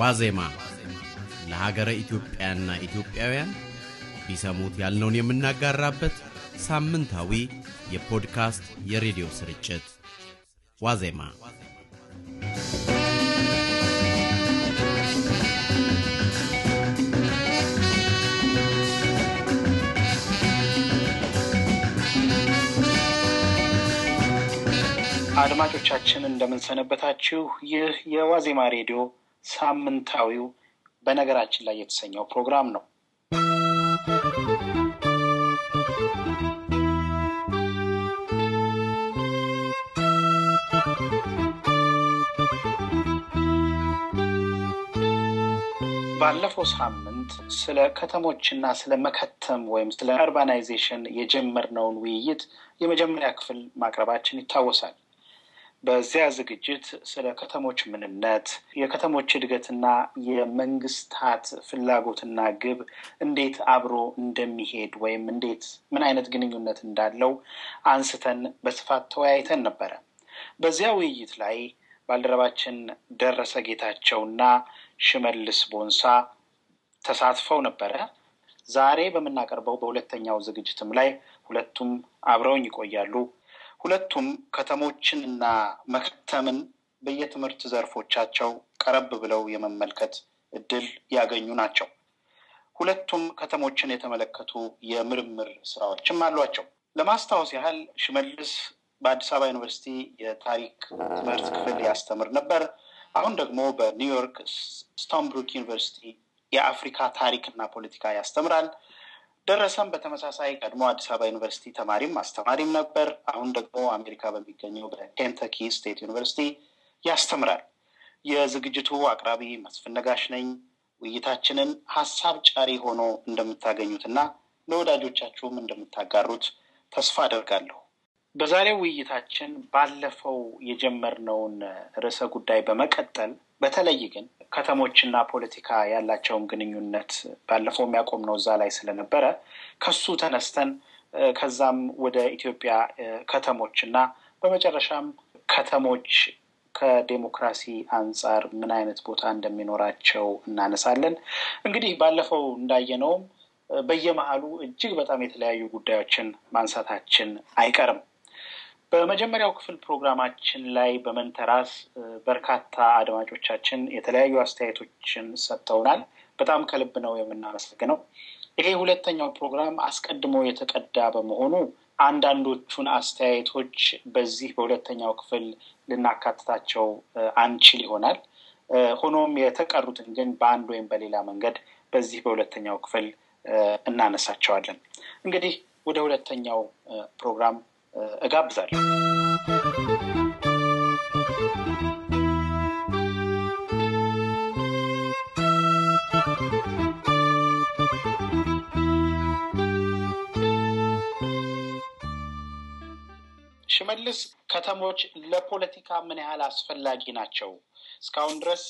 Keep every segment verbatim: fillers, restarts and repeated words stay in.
ዋዜማ ለሀገረ ኢትዮጵያና ኢትዮጵያውያን ቢሰሙት ያልነውን የምናጋራበት ሳምንታዊ የፖድካስት የሬዲዮ ስርጭት ዋዜማ አድማጮቻችን እንደምን ሰነበታችሁ። ይህ የዋዜማ ሬዲዮ ሳምንታዊው በነገራችን ላይ የተሰኘው ፕሮግራም ነው። ባለፈው ሳምንት ስለ ከተሞችና ስለ መከተም ወይም ስለ አርባናይዜሽን የጀመርነውን ውይይት የመጀመሪያ ክፍል ማቅረባችን ይታወሳል። በዚያ ዝግጅት ስለ ከተሞች ምንነት፣ የከተሞች እድገትና የመንግስታት ፍላጎትና ግብ እንዴት አብሮ እንደሚሄድ ወይም እንዴት ምን አይነት ግንኙነት እንዳለው አንስተን በስፋት ተወያይተን ነበረ። በዚያ ውይይት ላይ ባልደረባችን ደረሰ ጌታቸውና ሽመልስ ቦንሳ ተሳትፈው ነበረ። ዛሬ በመናቀርበው በሁለተኛው ዝግጅትም ላይ ሁለቱም አብረውኝ ይቆያሉ። ሁለቱም ከተሞችንና መከተምን በየትምህርት ዘርፎቻቸው ቀረብ ብለው የመመልከት እድል ያገኙ ናቸው። ሁለቱም ከተሞችን የተመለከቱ የምርምር ስራዎችም አሏቸው። ለማስታወስ ያህል ሽመልስ በአዲስ አበባ ዩኒቨርሲቲ የታሪክ ትምህርት ክፍል ያስተምር ነበር። አሁን ደግሞ በኒውዮርክ ስቶንብሩክ ዩኒቨርሲቲ የአፍሪካ ታሪክና ፖለቲካ ያስተምራል። ደረሰም በተመሳሳይ ቀድሞ አዲስ አበባ ዩኒቨርሲቲ ተማሪም አስተማሪም ነበር። አሁን ደግሞ አሜሪካ በሚገኘው በኬንታኪ ስቴት ዩኒቨርሲቲ ያስተምራል። የዝግጅቱ አቅራቢ መስፍን ነጋሽ ነኝ። ውይይታችንን ሐሳብ ጫሪ ሆኖ እንደምታገኙትና ለወዳጆቻችሁም እንደምታጋሩት ተስፋ አደርጋለሁ። በዛሬው ውይይታችን ባለፈው የጀመርነውን ርዕሰ ጉዳይ በመቀጠል በተለይ ግን ከተሞችና ፖለቲካ ያላቸውን ግንኙነት ባለፈው የሚያቆምነው እዛ ላይ ስለነበረ ከሱ ተነስተን ከዛም ወደ ኢትዮጵያ ከተሞችና በመጨረሻም ከተሞች ከዲሞክራሲ አንፃር ምን አይነት ቦታ እንደሚኖራቸው እናነሳለን። እንግዲህ ባለፈው እንዳየነው በየመሃሉ እጅግ በጣም የተለያዩ ጉዳዮችን ማንሳታችን አይቀርም። በመጀመሪያው ክፍል ፕሮግራማችን ላይ በመንተራስ በርካታ አድማጮቻችን የተለያዩ አስተያየቶችን ሰጥተውናል። በጣም ከልብ ነው የምናመሰግነው። ይሄ ሁለተኛው ፕሮግራም አስቀድሞ የተቀዳ በመሆኑ አንዳንዶቹን አስተያየቶች በዚህ በሁለተኛው ክፍል ልናካትታቸው አንችል ይሆናል። ሆኖም የተቀሩትን ግን በአንድ ወይም በሌላ መንገድ በዚህ በሁለተኛው ክፍል እናነሳቸዋለን። እንግዲህ ወደ ሁለተኛው ፕሮግራም እጋብዛለሁ። ሽመልስ፣ ከተሞች ለፖለቲካ ምን ያህል አስፈላጊ ናቸው? እስካሁን ድረስ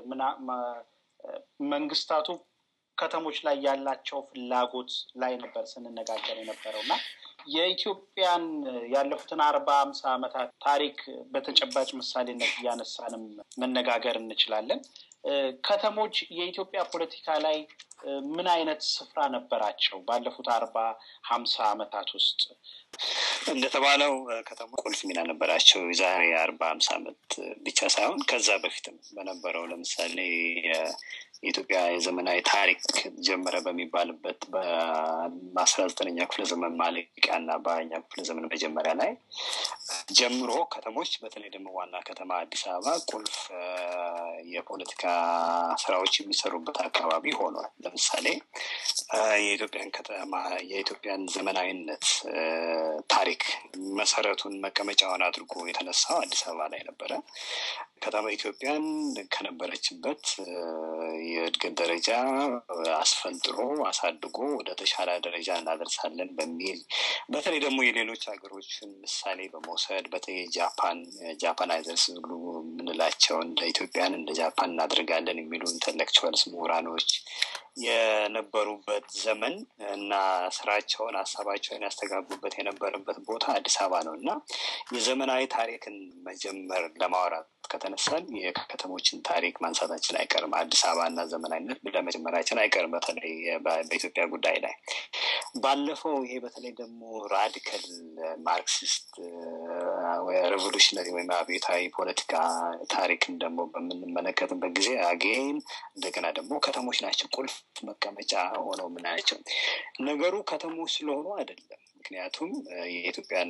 መንግስታቱ ከተሞች ላይ ያላቸው ፍላጎት ላይ ነበር ስንነጋገር የነበረውና የኢትዮጵያን ያለፉትን አርባ ሃምሳ ዓመታት ታሪክ በተጨባጭ ምሳሌነት ያነሳንም መነጋገር እንችላለን። ከተሞች የኢትዮጵያ ፖለቲካ ላይ ምን አይነት ስፍራ ነበራቸው ባለፉት አርባ ሃምሳ ዓመታት ውስጥ? እንደተባለው ከተሞች ቁልፍ ሚና ነበራቸው። ዛሬ አርባ ሃምሳ ዓመት ብቻ ሳይሆን ከዛ በፊትም በነበረው ለምሳሌ የኢትዮጵያ የዘመናዊ ታሪክ ጀመረ በሚባልበት በአስራ ዘጠነኛ ክፍለ ዘመን ማለቂያና በሃያኛው ክፍለ ዘመን መጀመሪያ ላይ ጀምሮ ከተሞች በተለይ ደግሞ ዋና ከተማ አዲስ አበባ ቁልፍ የፖለቲካ ስራዎች የሚሰሩበት አካባቢ ሆኗል። ለምሳሌ የኢትዮጵያን ከተማ የኢትዮጵያን ዘመናዊነት ታሪክ መሰረቱን መቀመጫውን አድርጎ የተነሳው አዲስ አበባ ላይ ነበረ። ከተማ ኢትዮጵያን ከነበረችበት የእድገት ደረጃ አስፈንጥሮ አሳድጎ ወደ ተሻለ ደረጃ እናደርሳለን በሚል በተለይ ደግሞ የሌሎች ሀገሮችን ምሳሌ በመውሰድ በተለይ ጃፓን ጃፓናይዘርስ ሁሉ ምንላቸው እንደ ኢትዮጵያን እንደ ጃፓን እናደርጋለን የሚሉ ኢንተሌክቹዋልስ ምሁራኖች የነበሩበት ዘመን እና ስራቸውን ሐሳባቸውን ያስተጋቡበት የነበረበት ቦታ አዲስ አበባ ነውና የዘመናዊ ታሪክን መጀመር ለማውራት ከተነሳን የከተሞችን ታሪክ ማንሳታችን አይቀርም። አዲስ አበባና ዘመናዊነት ለመጀመሪያችን አይቀርም። በተለይ በኢትዮጵያ ጉዳይ ላይ ባለፈው ይሄ በተለይ ደግሞ ራዲካል ማርክሲስት ወይ ሬቮሉሽነሪ ወይ አብዮታዊ ፖለቲካ ታሪክን ደግሞ በምንመለከትበት ጊዜ አጌን እንደገና ደግሞ ከተሞች ናቸው ቁልፍ መቀመጫ ሆነው ምናያቸው። ነገሩ ከተሞች ስለሆኑ አይደለም። ምክንያቱም የኢትዮጵያን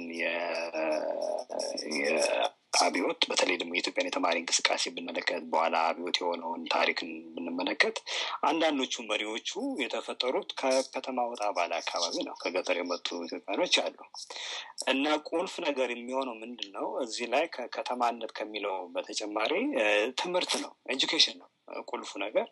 የአብዮት በተለይ ደግሞ የኢትዮጵያን የተማሪ እንቅስቃሴ ብንመለከት በኋላ አብዮት የሆነውን ታሪክን ብንመለከት አንዳንዶቹ መሪዎቹ የተፈጠሩት ከከተማ ወጣ ባለ አካባቢ ነው። ከገጠር የመጡ ኢትዮጵያኖች አሉ እና ቁልፍ ነገር የሚሆነው ምንድነው እዚህ ላይ ከከተማነት ከሚለው በተጨማሪ ትምህርት ነው፣ ኤጁኬሽን ነው ቁልፉ ነገር።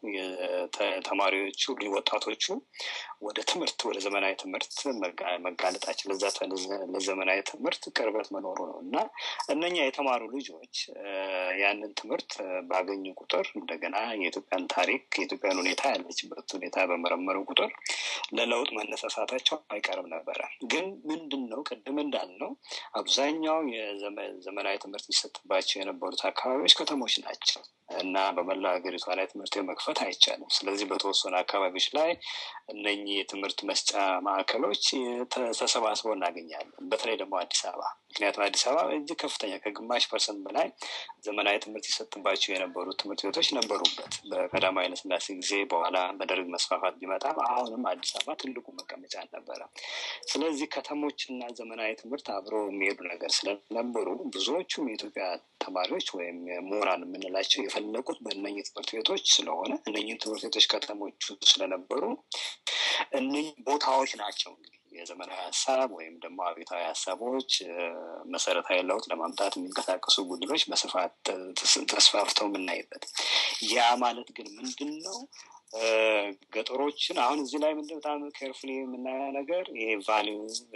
ተማሪዎቹ ወጣቶቹ ወደ ትምህርት ወደ ዘመናዊ ትምህርት መጋለጣቸው ለዛ ለዘመናዊ ትምህርት ቅርበት መኖሩ ነው እና እነኛ የተማሩ ልጆች ያንን ትምህርት ባገኙ ቁጥር እንደገና የኢትዮጵያን ታሪክ የኢትዮጵያን ሁኔታ ያለችበት ሁኔታ በመረመሩ ቁጥር ለለውጥ መነሳሳታቸው አይቀርም ነበር። ግን ምንድነው ቅድም እንዳልነው አብዛኛው የዘመናዊ ትምህርት ይሰጥባቸው የነበሩት አካባቢዎች ከተሞች ናቸው እና በመላ ሀገሪቷ ላይ ትምህርት መክፈት አይቻልም። ስለዚህ በተወሰኑ አካባቢዎች ላይ እነኚህ የትምህርት መስጫ ማዕከሎች ተሰባስበው እናገኛለን። በተለይ ደግሞ አዲስ አበባ ምክንያቱም አዲስ አበባ እጅግ ከፍተኛ ከግማሽ ፐርሰንት በላይ ዘመናዊ ትምህርት ይሰጥባቸው የነበሩት ትምህርት ቤቶች ነበሩበት በቀዳማዊ ኃይለ ሥላሴ ጊዜ። በኋላ በደርግ መስፋፋት ቢመጣም አሁንም አዲስ አበባ ትልቁ መቀመጫ ነበረ። ስለዚህ ከተሞችና ዘመናዊ ትምህርት አብረው የሚሄዱ ነገር ስለነበሩ ብዙዎቹም የኢትዮጵያ ተማሪዎች ወይም ምሁራን የምንላቸው የፈለቁት በእነኚህ ትምህርት ቤቶች ስለሆነ እነኚህ ትምህርት ቤቶች ከተሞቹ ስለነበሩ እነኚህ ቦታዎች ናቸው እንግዲህ የዘመናዊ ሀሳብ ወይም ደግሞ አብዮታዊ ሀሳቦች መሰረታዊ ለውጥ ለማምጣት የሚንቀሳቀሱ ቡድኖች በስፋት ተስፋፍተው የምናይበት። ያ ማለት ግን ምንድን ነው ገጠሮችን አሁን እዚህ ላይ ምንድነው በጣም ኬርፉሊ የምናየው ነገር ይሄ ቫሊዩ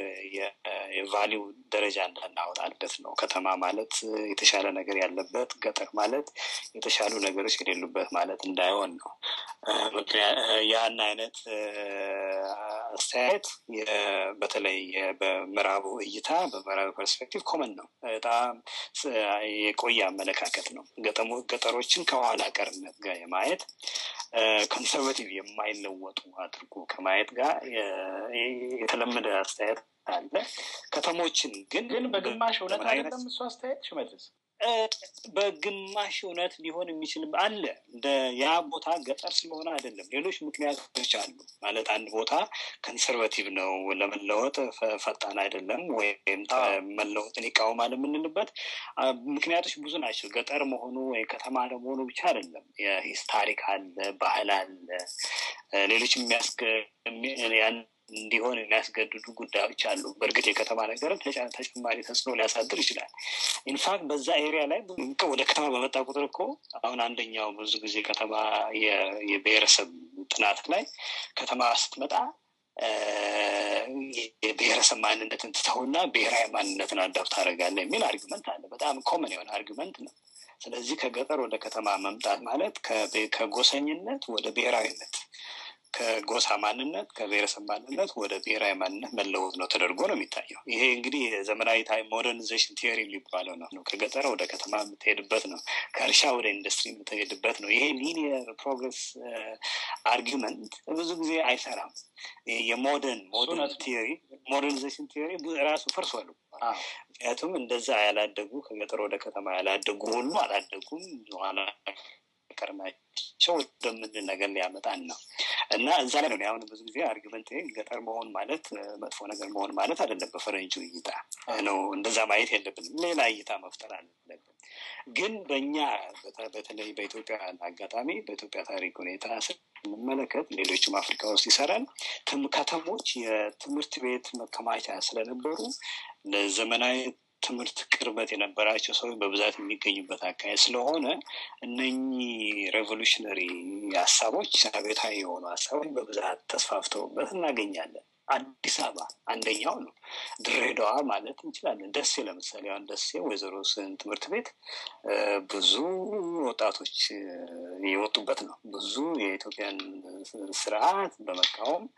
የቫሊዩ ደረጃ እንዳናወጣለት ነው። ከተማ ማለት የተሻለ ነገር ያለበት፣ ገጠር ማለት የተሻሉ ነገሮች የሌሉበት ማለት እንዳይሆን ነው። ያን አይነት አስተያየት በተለይ በምዕራቡ እይታ በምዕራቡ ፐርስፔክቲቭ ኮመን ነው። በጣም የቆየ አመለካከት ነው። ገጠሮችን ከኋላ ቀርነት ጋር የማየት ኮንሰርቫቲቭ የማይለወጡ አድርጎ ከማየት ጋር የተለመደ አስተያየት አለ። ከተሞችን ግን ግን በግማሽ እውነት አይደለም እሱ አስተያየት ሽመልስ በግማሽ እውነት ሊሆን የሚችል አለ። እንደ ያ ቦታ ገጠር ስለሆነ አይደለም፣ ሌሎች ምክንያቶች አሉ። ማለት አንድ ቦታ ኮንሰርቫቲቭ ነው፣ ለመለወጥ ፈጣን አይደለም ወይም መለወጥን ይቃወማል የምንልበት ምክንያቶች ብዙ ናቸው። ገጠር መሆኑ ወይ ከተማ መሆኑ ብቻ አይደለም። የሂስቶሪክ አለ፣ ባህል አለ፣ ሌሎች የሚያስገ ያን እንዲሆን የሚያስገድዱ ጉዳዮች አሉ። በእርግጥ የከተማ ነገርን ተጨማሪ ተጽዕኖ ሊያሳድር ይችላል። ኢንፋክት በዛ ኤሪያ ላይ ወደ ከተማ በመጣ ቁጥር እኮ አሁን አንደኛው ብዙ ጊዜ ከተማ የብሔረሰብ ጥናት ላይ ከተማ ስትመጣ የብሔረሰብ ማንነትን ትተውና ብሔራዊ ማንነትን አዳፕት ታደርጋለህ የሚል አርጊመንት አለ። በጣም ኮመን የሆነ አርጊመንት ነው። ስለዚህ ከገጠር ወደ ከተማ መምጣት ማለት ከጎሰኝነት ወደ ብሔራዊነት፣ ከጎሳ ማንነት ከብሔረሰብ ማንነት ወደ ብሔራዊ ማንነት መለወጥ ነው ተደርጎ ነው የሚታየው። ይሄ እንግዲህ ዘመናዊ ታይም ሞደርናይዜሽን ቲዮሪ የሚባለው ነው። ከገጠር ወደ ከተማ የምትሄድበት ነው፣ ከእርሻ ወደ ኢንዱስትሪ የምትሄድበት ነው። ይሄ ሊኒየር ፕሮግረስ አርጊመንት ብዙ ጊዜ አይሰራም። የሞደርን ሞደርን ቲዮሪ ሞደርናይዜሽን ቲዮሪ ራሱ ፈርሷል። ምክንያቱም እንደዛ ያላደጉ ከገጠር ወደ ከተማ ያላደጉ ሁሉ አላደጉም ኋላ ቀርናቸው ወደምን ነገር ሊያመጣን ነው። እና እዛ ላይ ነው አሁን ብዙ ጊዜ አርጊመንት ገጠር መሆን ማለት መጥፎ ነገር መሆን ማለት አይደለም። በፈረንጁ እይታ ነው እንደዛ ማየት የለብንም። ሌላ እይታ መፍጠር አለብን። ግን በእኛ በተለይ በኢትዮጵያ አጋጣሚ በኢትዮጵያ ታሪክ ሁኔታ ስንመለከት ሌሎችም አፍሪካ ውስጥ ይሰራል። ከተሞች የትምህርት ቤት መከማቻ ስለነበሩ ለዘመናዊ ትምህርት ቅርበት የነበራቸው ሰዎች በብዛት የሚገኙበት አካባቢ ስለሆነ እነኚህ ሬቮሉሽነሪ ሀሳቦች አብዮታዊ የሆኑ ሀሳቦች በብዛት ተስፋፍተውበት እናገኛለን። አዲስ አበባ አንደኛው ነው። ድሬዳዋ ማለት እንችላለን። ደሴ ለምሳሌ አሁን ደሴ ወይዘሮ ስህን ትምህርት ቤት ብዙ ወጣቶች የወጡበት ነው። ብዙ የኢትዮጵያን ስርዓት በመቃወም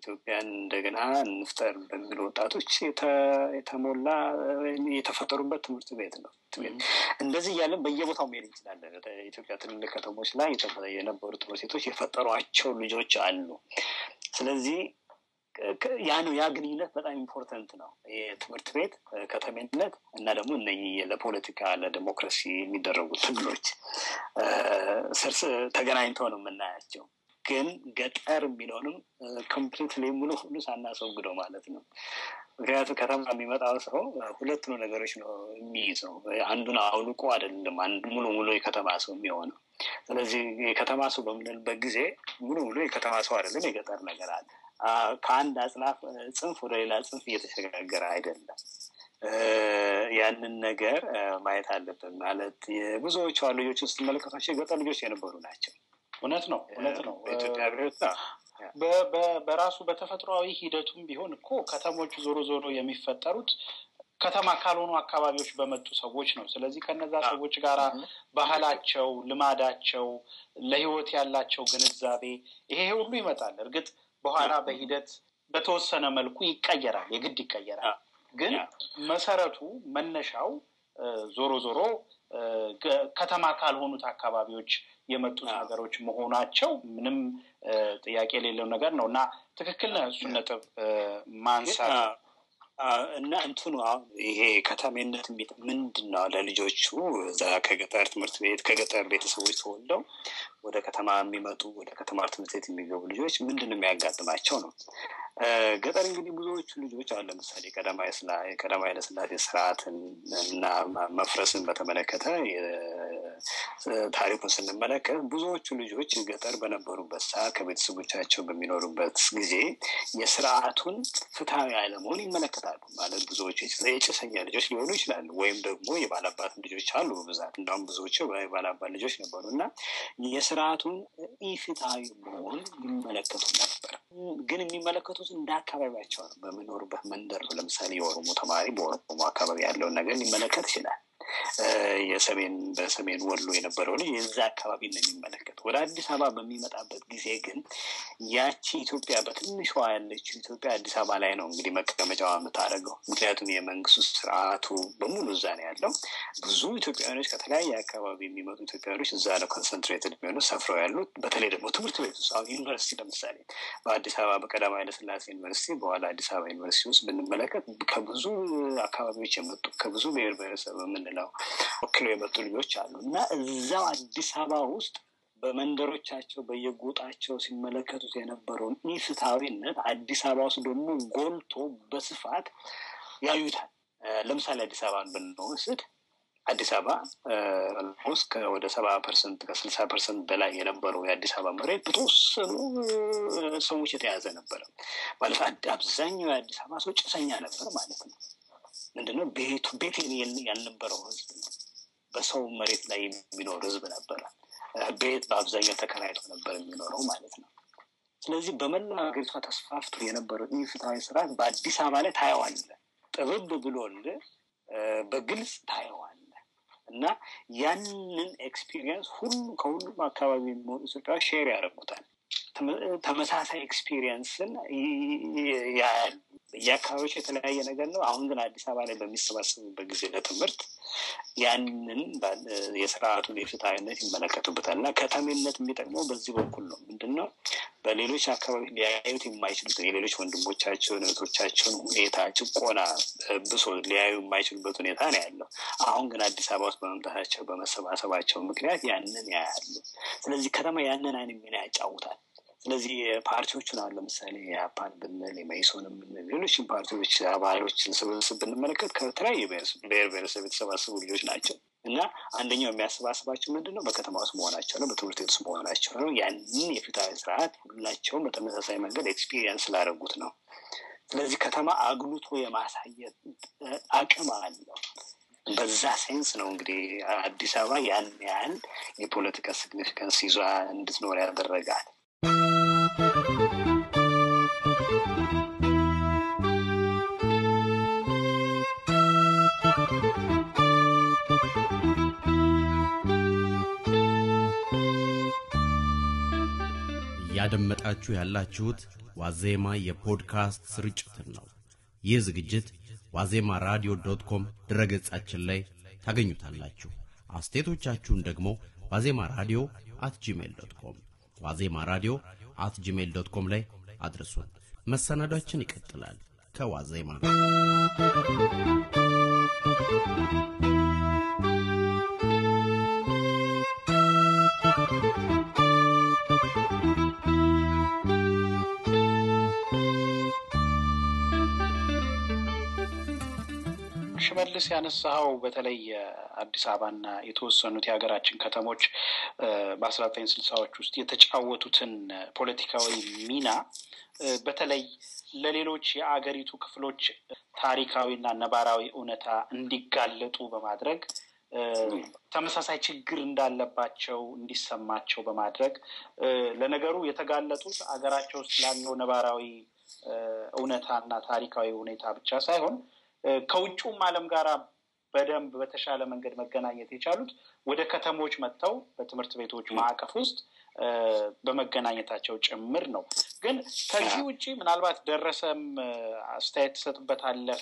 ኢትዮጵያን እንደገና እንፍጠር በሚሉ ወጣቶች የተሞላ የተፈጠሩበት ትምህርት ቤት ነው። እንደዚህ ያለ በየቦታው መሄድ ይችላል። ኢትዮጵያ ትልልቅ ከተሞች ላይ የነበሩ ትምህርት ቤቶች የፈጠሯቸው ልጆች አሉ። ስለዚህ ያ ነው ያ ግንኙነት በጣም ኢምፖርታንት ነው። የትምህርት ቤት ከተሜነት እና ደግሞ እነኚህ ለፖለቲካ ለዲሞክራሲ የሚደረጉ ትግሎች ስርስ ተገናኝተው ነው የምናያቸው። ግን ገጠር የሚለውንም ኮምፕሊትሊ ሙሉ ሁሉ ሳናስወግደው ማለት ነው። ምክንያቱም ከተማ የሚመጣው ሰው ሁለት ነው ነገሮች ነው የሚይዘው። አንዱን አውልቆ አይደለም አንዱ ሙሉ ሙሉ የከተማ ሰው የሚሆነው። ስለዚህ የከተማ ሰው በምንልበት ጊዜ ሙሉ ሙሉ የከተማ ሰው አይደለም፣ የገጠር ነገር አለ። ከአንድ አጽናፍ ጽንፍ ወደ ሌላ ጽንፍ እየተሸጋገረ አይደለም። ያንን ነገር ማየት አለብን። ማለት የብዙዎቹ ልጆች ውስጥ መልከታቸው የገጠር ልጆች የነበሩ ናቸው። እውነት ነው እውነት ነው። በኢትዮጵያ ብሬታ በራሱ በተፈጥሯዊ ሂደቱም ቢሆን እኮ ከተሞች ዞሮ ዞሮ የሚፈጠሩት ከተማ ካልሆኑ አካባቢዎች በመጡ ሰዎች ነው። ስለዚህ ከነዛ ሰዎች ጋራ ባህላቸው፣ ልማዳቸው፣ ለህይወት ያላቸው ግንዛቤ ይሄ ሁሉ ይመጣል። እርግጥ በኋላ በሂደት በተወሰነ መልኩ ይቀየራል፣ የግድ ይቀየራል። ግን መሰረቱ መነሻው ዞሮ ዞሮ ከተማ ካልሆኑት አካባቢዎች የመጡ ነገሮች መሆናቸው ምንም ጥያቄ የሌለው ነገር ነውና ትክክል ነው። እሱ ነጥብ ማንሳት እና እንትኑ ይሄ ከተሜነት ምንድነው ለልጆቹ እዛ ከገጠር ትምህርት ቤት ከገጠር ቤተሰቦች ተወልደው ወደ ከተማ የሚመጡ ወደ ከተማ ትምህርት ቤት የሚገቡ ልጆች ምንድነው የሚያጋጥማቸው ነው። ገጠር እንግዲህ ብዙዎቹ ልጆች አሁን ለምሳሌ ቀዳማዊ ስላሴ ቀዳማዊ ኃይለሥላሴ ስርዓትን እና መፍረስን በተመለከተ ታሪኩን ስንመለከት ብዙዎቹ ልጆች ገጠር በነበሩበት ሰዓት ከቤተሰቦቻቸው በሚኖሩበት ጊዜ የስርዓቱን ፍትሃዊ አለመሆን ይመለከታሉ። ማለት ብዙዎቹ የጭሰኛ ልጆች ሊሆኑ ይችላሉ፣ ወይም ደግሞ የባላባት ልጆች አሉ በብዛት። እንደውም ብዙዎቹ የባላባት ልጆች ነበሩና የስርዓቱን ኢፍትሃዊ መሆን ይመለከቱ ነበር። ግን የሚመለከቱት እንደ አካባቢያቸው ነው። በሚኖሩበት መንደር ለምሳሌ የኦሮሞ ተማሪ በኦሮሞ አካባቢ ያለውን ነገር ሊመለከት ይችላል። የሰሜን በሰሜን ወሎ የነበረው ልጅ የዛ አካባቢ ነው የሚመለከተው። ወደ አዲስ አበባ በሚመጣበት ጊዜ ግን ያቺ ኢትዮጵያ በትንሿ ያለችው ኢትዮጵያ አዲስ አበባ ላይ ነው እንግዲህ መቀመጫዋ የምታደርገው። ምክንያቱም የመንግስቱ ስርዓቱ በሙሉ እዛ ነው ያለው። ብዙ ኢትዮጵያውያኖች ከተለያየ አካባቢ የሚመጡ ኢትዮጵያውያኖች እዛ ነው ኮንሰንትሬትድ የሚሆኑ ሰፍረው ያሉት። በተለይ ደግሞ ትምህርት ቤት ውስጥ አሁን ዩኒቨርሲቲ ለምሳሌ በአዲስ አበባ በቀዳማዊ ኃይለሥላሴ ዩኒቨርሲቲ በኋላ አዲስ አበባ ዩኒቨርሲቲ ውስጥ ብንመለከት ከብዙ አካባቢዎች የመጡ ከብዙ ብሔር ብሔረሰብ የምንለው ወክለው የመጡ ልጆች አሉ እና እዛው አዲስ አበባ ውስጥ በመንደሮቻቸው በየጎጣቸው ሲመለከቱት የነበረውን ኢፍትሃዊነት አዲስ አበባ ውስጥ ደግሞ ጎልቶ በስፋት ያዩታል። ለምሳሌ አዲስ አበባን ብንወስድ አዲስ አበባ ውስጥ ወደ ሰባ ፐርሰንት ከስልሳ ፐርሰንት በላይ የነበረው የአዲስ አበባ መሬት በተወሰኑ ሰዎች የተያዘ ነበር። ማለት አብዛኛው የአዲስ አበባ ሰው ጭሰኛ ነበር ማለት ነው። ምንድነው ቤቱ ቤት ያልነበረው ህዝብ ነው። በሰው መሬት ላይ የሚኖር ህዝብ ነበር። ቤት በአብዛኛው ተከራይቶ ነበር የሚኖረው ማለት ነው። ስለዚህ በመላው ሀገሪቷ ተስፋፍቶ የነበረው ኢፍትሃዊ ስርዓት በአዲስ አበባ ላይ ታየዋለህ። ጥብብ ብሎልህ በግልጽ ታየዋለህ እና ያንን ኤክስፒሪየንስ ሁሉ ከሁሉም አካባቢ የሚኖሩ ሰዎች ሼር ያደርጉታል። ተመሳሳይ ኤክስፒሪየንስን ያያሉ። የአካባቢዎች የተለያየ ነገር ነው። አሁን ግን አዲስ አበባ ላይ በሚሰባሰቡበት ጊዜ ለትምህርት ያንን የስርዓቱን የፍትሃዊነት ይመለከቱበታል እና ከተሜነት የሚጠቅመው በዚህ በኩል ነው። ምንድነው በሌሎች አካባቢ ሊያዩት የማይችሉት የሌሎች ወንድሞቻቸውን እህቶቻቸውን ሁኔታ ጭቆና ብሶ ሊያዩ የማይችሉበት ሁኔታ ነው ያለው። አሁን ግን አዲስ አበባ ውስጥ በመምጣታቸው በመሰባሰባቸው ምክንያት ያንን ያያሉ። ስለዚህ ከተማ ያንን አይነት ሚና ያጫውታል። ስለዚህ ፓርቲዎቹን አሁን ለምሳሌ የአፓን ብንል የመኢሶንም ብንል ሌሎችም ፓርቲዎች አባሎችን ስብስብ ብንመለከት ከተለያየ ብሔር ብሔረሰብ የተሰባሰቡ ልጆች ናቸው እና አንደኛው የሚያሰባስባቸው ምንድነው በከተማ ውስጥ መሆናቸው ነው፣ በትምህርት ቤት ውስጥ መሆናቸው ነው። ያንን የፍትሃዊ ስርዓት ሁላቸውም በተመሳሳይ መንገድ ኤክስፒሪየንስ ስላደረጉት ነው። ስለዚህ ከተማ አግሉቶ የማሳየት አቅም አለው። በዛ ሴንስ ነው እንግዲህ አዲስ አበባ ያን ያህል የፖለቲካ ሲግኒፊካንስ ይዟ እንድትኖር ያደረጋል። ያደመጣችሁ ያላችሁት ዋዜማ የፖድካስት ስርጭትን ነው። ይህ ዝግጅት ዋዜማ ራዲዮ ዶት ኮም ድረገጻችን ላይ ታገኙታላችሁ። አስተያየቶቻችሁን ደግሞ ዋዜማ ራዲዮ አት ጂሜል ዶት ኮም ዋዜማ ራዲዮ አት ጂሜል ዶት ኮም ላይ አድርሱን። መሰናዷችን ይቀጥላል። ከዋዜማ ሽመልስ ያነሳው በተለይ አዲስ አበባና የተወሰኑት የሀገራችን ከተሞች በ1960ዎች ውስጥ የተጫወቱትን ፖለቲካዊ ሚና በተለይ ለሌሎች የአገሪቱ ክፍሎች ታሪካዊና ነባራዊ እውነታ እንዲጋለጡ በማድረግ ተመሳሳይ ችግር እንዳለባቸው እንዲሰማቸው በማድረግ ለነገሩ የተጋለጡት አገራቸው ውስጥ ላለው ነባራዊ እውነታና ታሪካዊ ሁኔታ ብቻ ሳይሆን ከውጭውም ዓለም ጋር በደንብ በተሻለ መንገድ መገናኘት የቻሉት ወደ ከተሞች መጥተው በትምህርት ቤቶች ማዕቀፍ ውስጥ በመገናኘታቸው ጭምር ነው። ግን ከዚህ ውጪ ምናልባት ደረሰም አስተያየት ተሰጥበታለህ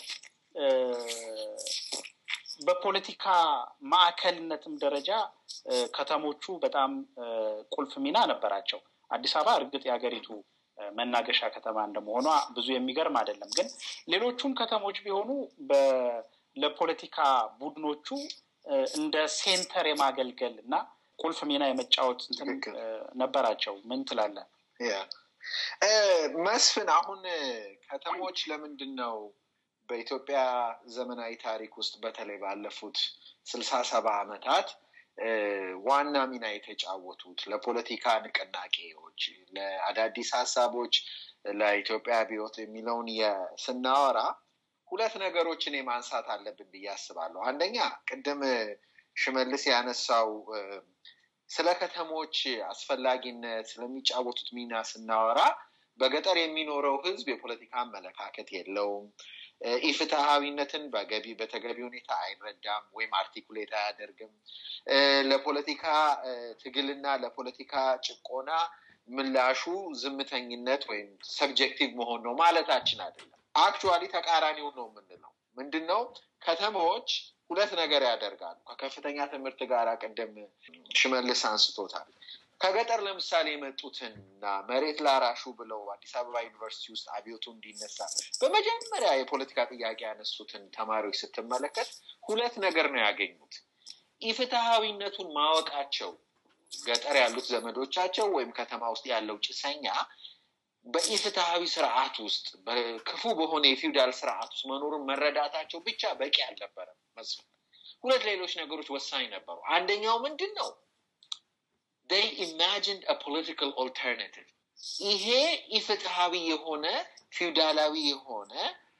በፖለቲካ ማዕከልነትም ደረጃ ከተሞቹ በጣም ቁልፍ ሚና ነበራቸው። አዲስ አበባ እርግጥ የሀገሪቱ መናገሻ ከተማ እንደመሆኗ ብዙ የሚገርም አይደለም። ግን ሌሎቹም ከተሞች ቢሆኑ ለፖለቲካ ቡድኖቹ እንደ ሴንተር የማገልገል እና ቁልፍ ሚና የመጫወት ነበራቸው። ምን ትላለህ? ያ መስፍን፣ አሁን ከተሞች ለምንድን ነው በኢትዮጵያ ዘመናዊ ታሪክ ውስጥ በተለይ ባለፉት ስልሳ ሰባ ዓመታት ዋና ሚና የተጫወቱት ለፖለቲካ ንቅናቄዎች፣ ለአዳዲስ ሐሳቦች፣ ለኢትዮጵያ ቢዮት የሚለውን የስናወራ ሁለት ነገሮችን የማንሳት አለብን ብዬ አስባለሁ። አንደኛ ቅድም ሽመልስ ያነሳው ስለ ከተሞች አስፈላጊነት ስለሚጫወቱት ሚና ስናወራ በገጠር የሚኖረው ህዝብ የፖለቲካ አመለካከት የለውም፣ ኢፍትሃዊነትን በገቢ በተገቢ ሁኔታ አይረዳም ወይም አርቲኩሌት አያደርግም፣ ለፖለቲካ ትግልና ለፖለቲካ ጭቆና ምላሹ ዝምተኝነት ወይም ሰብጀክቲቭ መሆን ነው ማለታችን አይደለም። አክቹአሊ ተቃራኒው ነው የምንለው። ምንድነው? ከተሞች ሁለት ነገር ያደርጋሉ። ከከፍተኛ ትምህርት ጋር ቀደም ሽመልስ አንስቶታል። ከገጠር ለምሳሌ የመጡትና መሬት ላራሹ ብለው አዲስ አበባ ዩኒቨርሲቲ ውስጥ አብዮቱ እንዲነሳ በመጀመሪያ የፖለቲካ ጥያቄ ያነሱትን ተማሪዎች ስትመለከት ሁለት ነገር ነው ያገኙት። ኢፍትሃዊነቱን ማወቃቸው፣ ገጠር ያሉት ዘመዶቻቸው ወይም ከተማ ውስጥ ያለው ጭሰኛ በኢፍትሃዊ ስርዓት ውስጥ በክፉ በሆነ የፊውዳል ስርዓት ውስጥ መኖሩን መረዳታቸው ብቻ በቂ አልነበረም። መስፍን፣ ሁለት ሌሎች ነገሮች ወሳኝ ነበሩ። አንደኛው ምንድን ነው? they imagined a political alternative. ይሄ ኢፍትሃዊ የሆነ ፊውዳላዊ የሆነ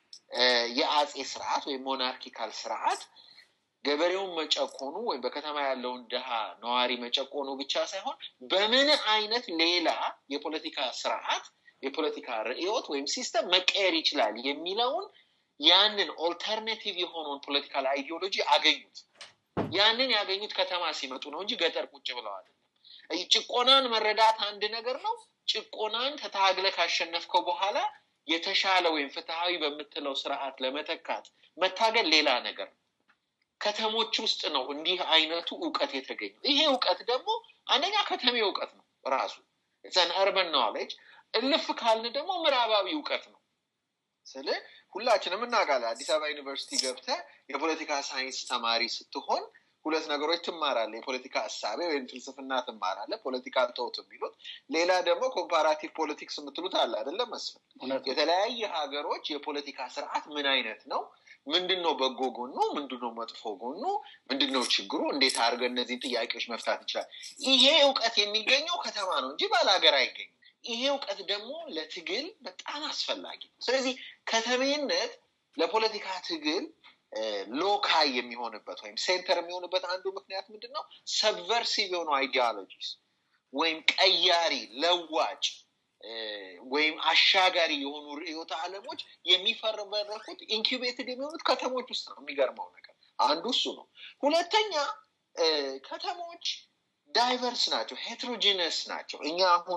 የአጼ ስርዓት ወይ ሞናርኪካል ስርዓት ገበሬውን መጨቆኑ ወይ በከተማ ያለውን ደሃ ነዋሪ መጨቆኑ ብቻ ሳይሆን በምን አይነት ሌላ የፖለቲካ ስርዓት የፖለቲካ ርዕዮት ወይም ሲስተም መቀየር ይችላል የሚለውን ያንን ኦልተርኔቲቭ የሆነውን ፖለቲካል አይዲዮሎጂ አገኙት። ያንን ያገኙት ከተማ ሲመጡ ነው እንጂ ገጠር ቁጭ ብለው አይደለም። ጭቆናን መረዳት አንድ ነገር ነው። ጭቆናን ተታግለ ካሸነፍከው በኋላ የተሻለ ወይም ፍትሃዊ በመተለው ስርዓት ለመተካት መታገል ሌላ ነገር ነው። ከተሞች ውስጥ ነው እንዲህ አይነቱ ዕውቀት የተገኘው። ይሄ ዕውቀት ደግሞ አንደኛ ከተሜ ዕውቀት ነው ራሱ። it's an urban knowledge። እልፍ ካልን ደግሞ ምዕራባዊ ዕውቀት ነው። ስለ ሁላችንም እናውቃለን። አዲስ አበባ ዩኒቨርሲቲ ገብተህ የፖለቲካ ሳይንስ ተማሪ ስትሆን ሁለት ነገሮች ትማራለህ። የፖለቲካ ሐሳብ ወይም ፍልስፍና ትማራለህ፣ ፖለቲካል ቶት የሚሉት። ሌላ ደግሞ ኮምፓራቲቭ ፖለቲክስ የምትሉት አለ አይደለም መስፍን? የተለያየ ሀገሮች የፖለቲካ ስርዓት ምን አይነት ነው፣ ምንድነው በጎ ጎኑ፣ ምንድነው መጥፎ ጎኑ፣ ምንድነው ችግሩ፣ እንዴት አድርገን እነዚህን ጥያቄዎች መፍታት ይችላል። ይሄ ዕውቀት የሚገኘው ከተማ ነው እንጂ ባላገር አይገኝም። ይሄ ዕውቀት ደግሞ ለትግል በጣም አስፈላጊ ነው። ስለዚህ ከተሜነት ለፖለቲካ ትግል ሎካይ የሚሆንበት ወይም ሴንተር የሚሆንበት አንዱ ምክንያት ምንድነው? ሰብቨርሲቭ የሆኑ አይዲዮሎጂስ ወይም ቀያሪ ለዋጭ ወይም አሻጋሪ የሆኑ ርዕዮተ ዓለሞች የሚፈረበረኩት ኢንኩቤትድ የሚሆኑት ከተሞች ውስጥ ነው። የሚገርመው ነገር አንዱ እሱ ነው። ሁለተኛ ከተሞች ዳይቨርስ ናቸው፣ ሄትሮጂነስ ናቸው። እኛ አሁን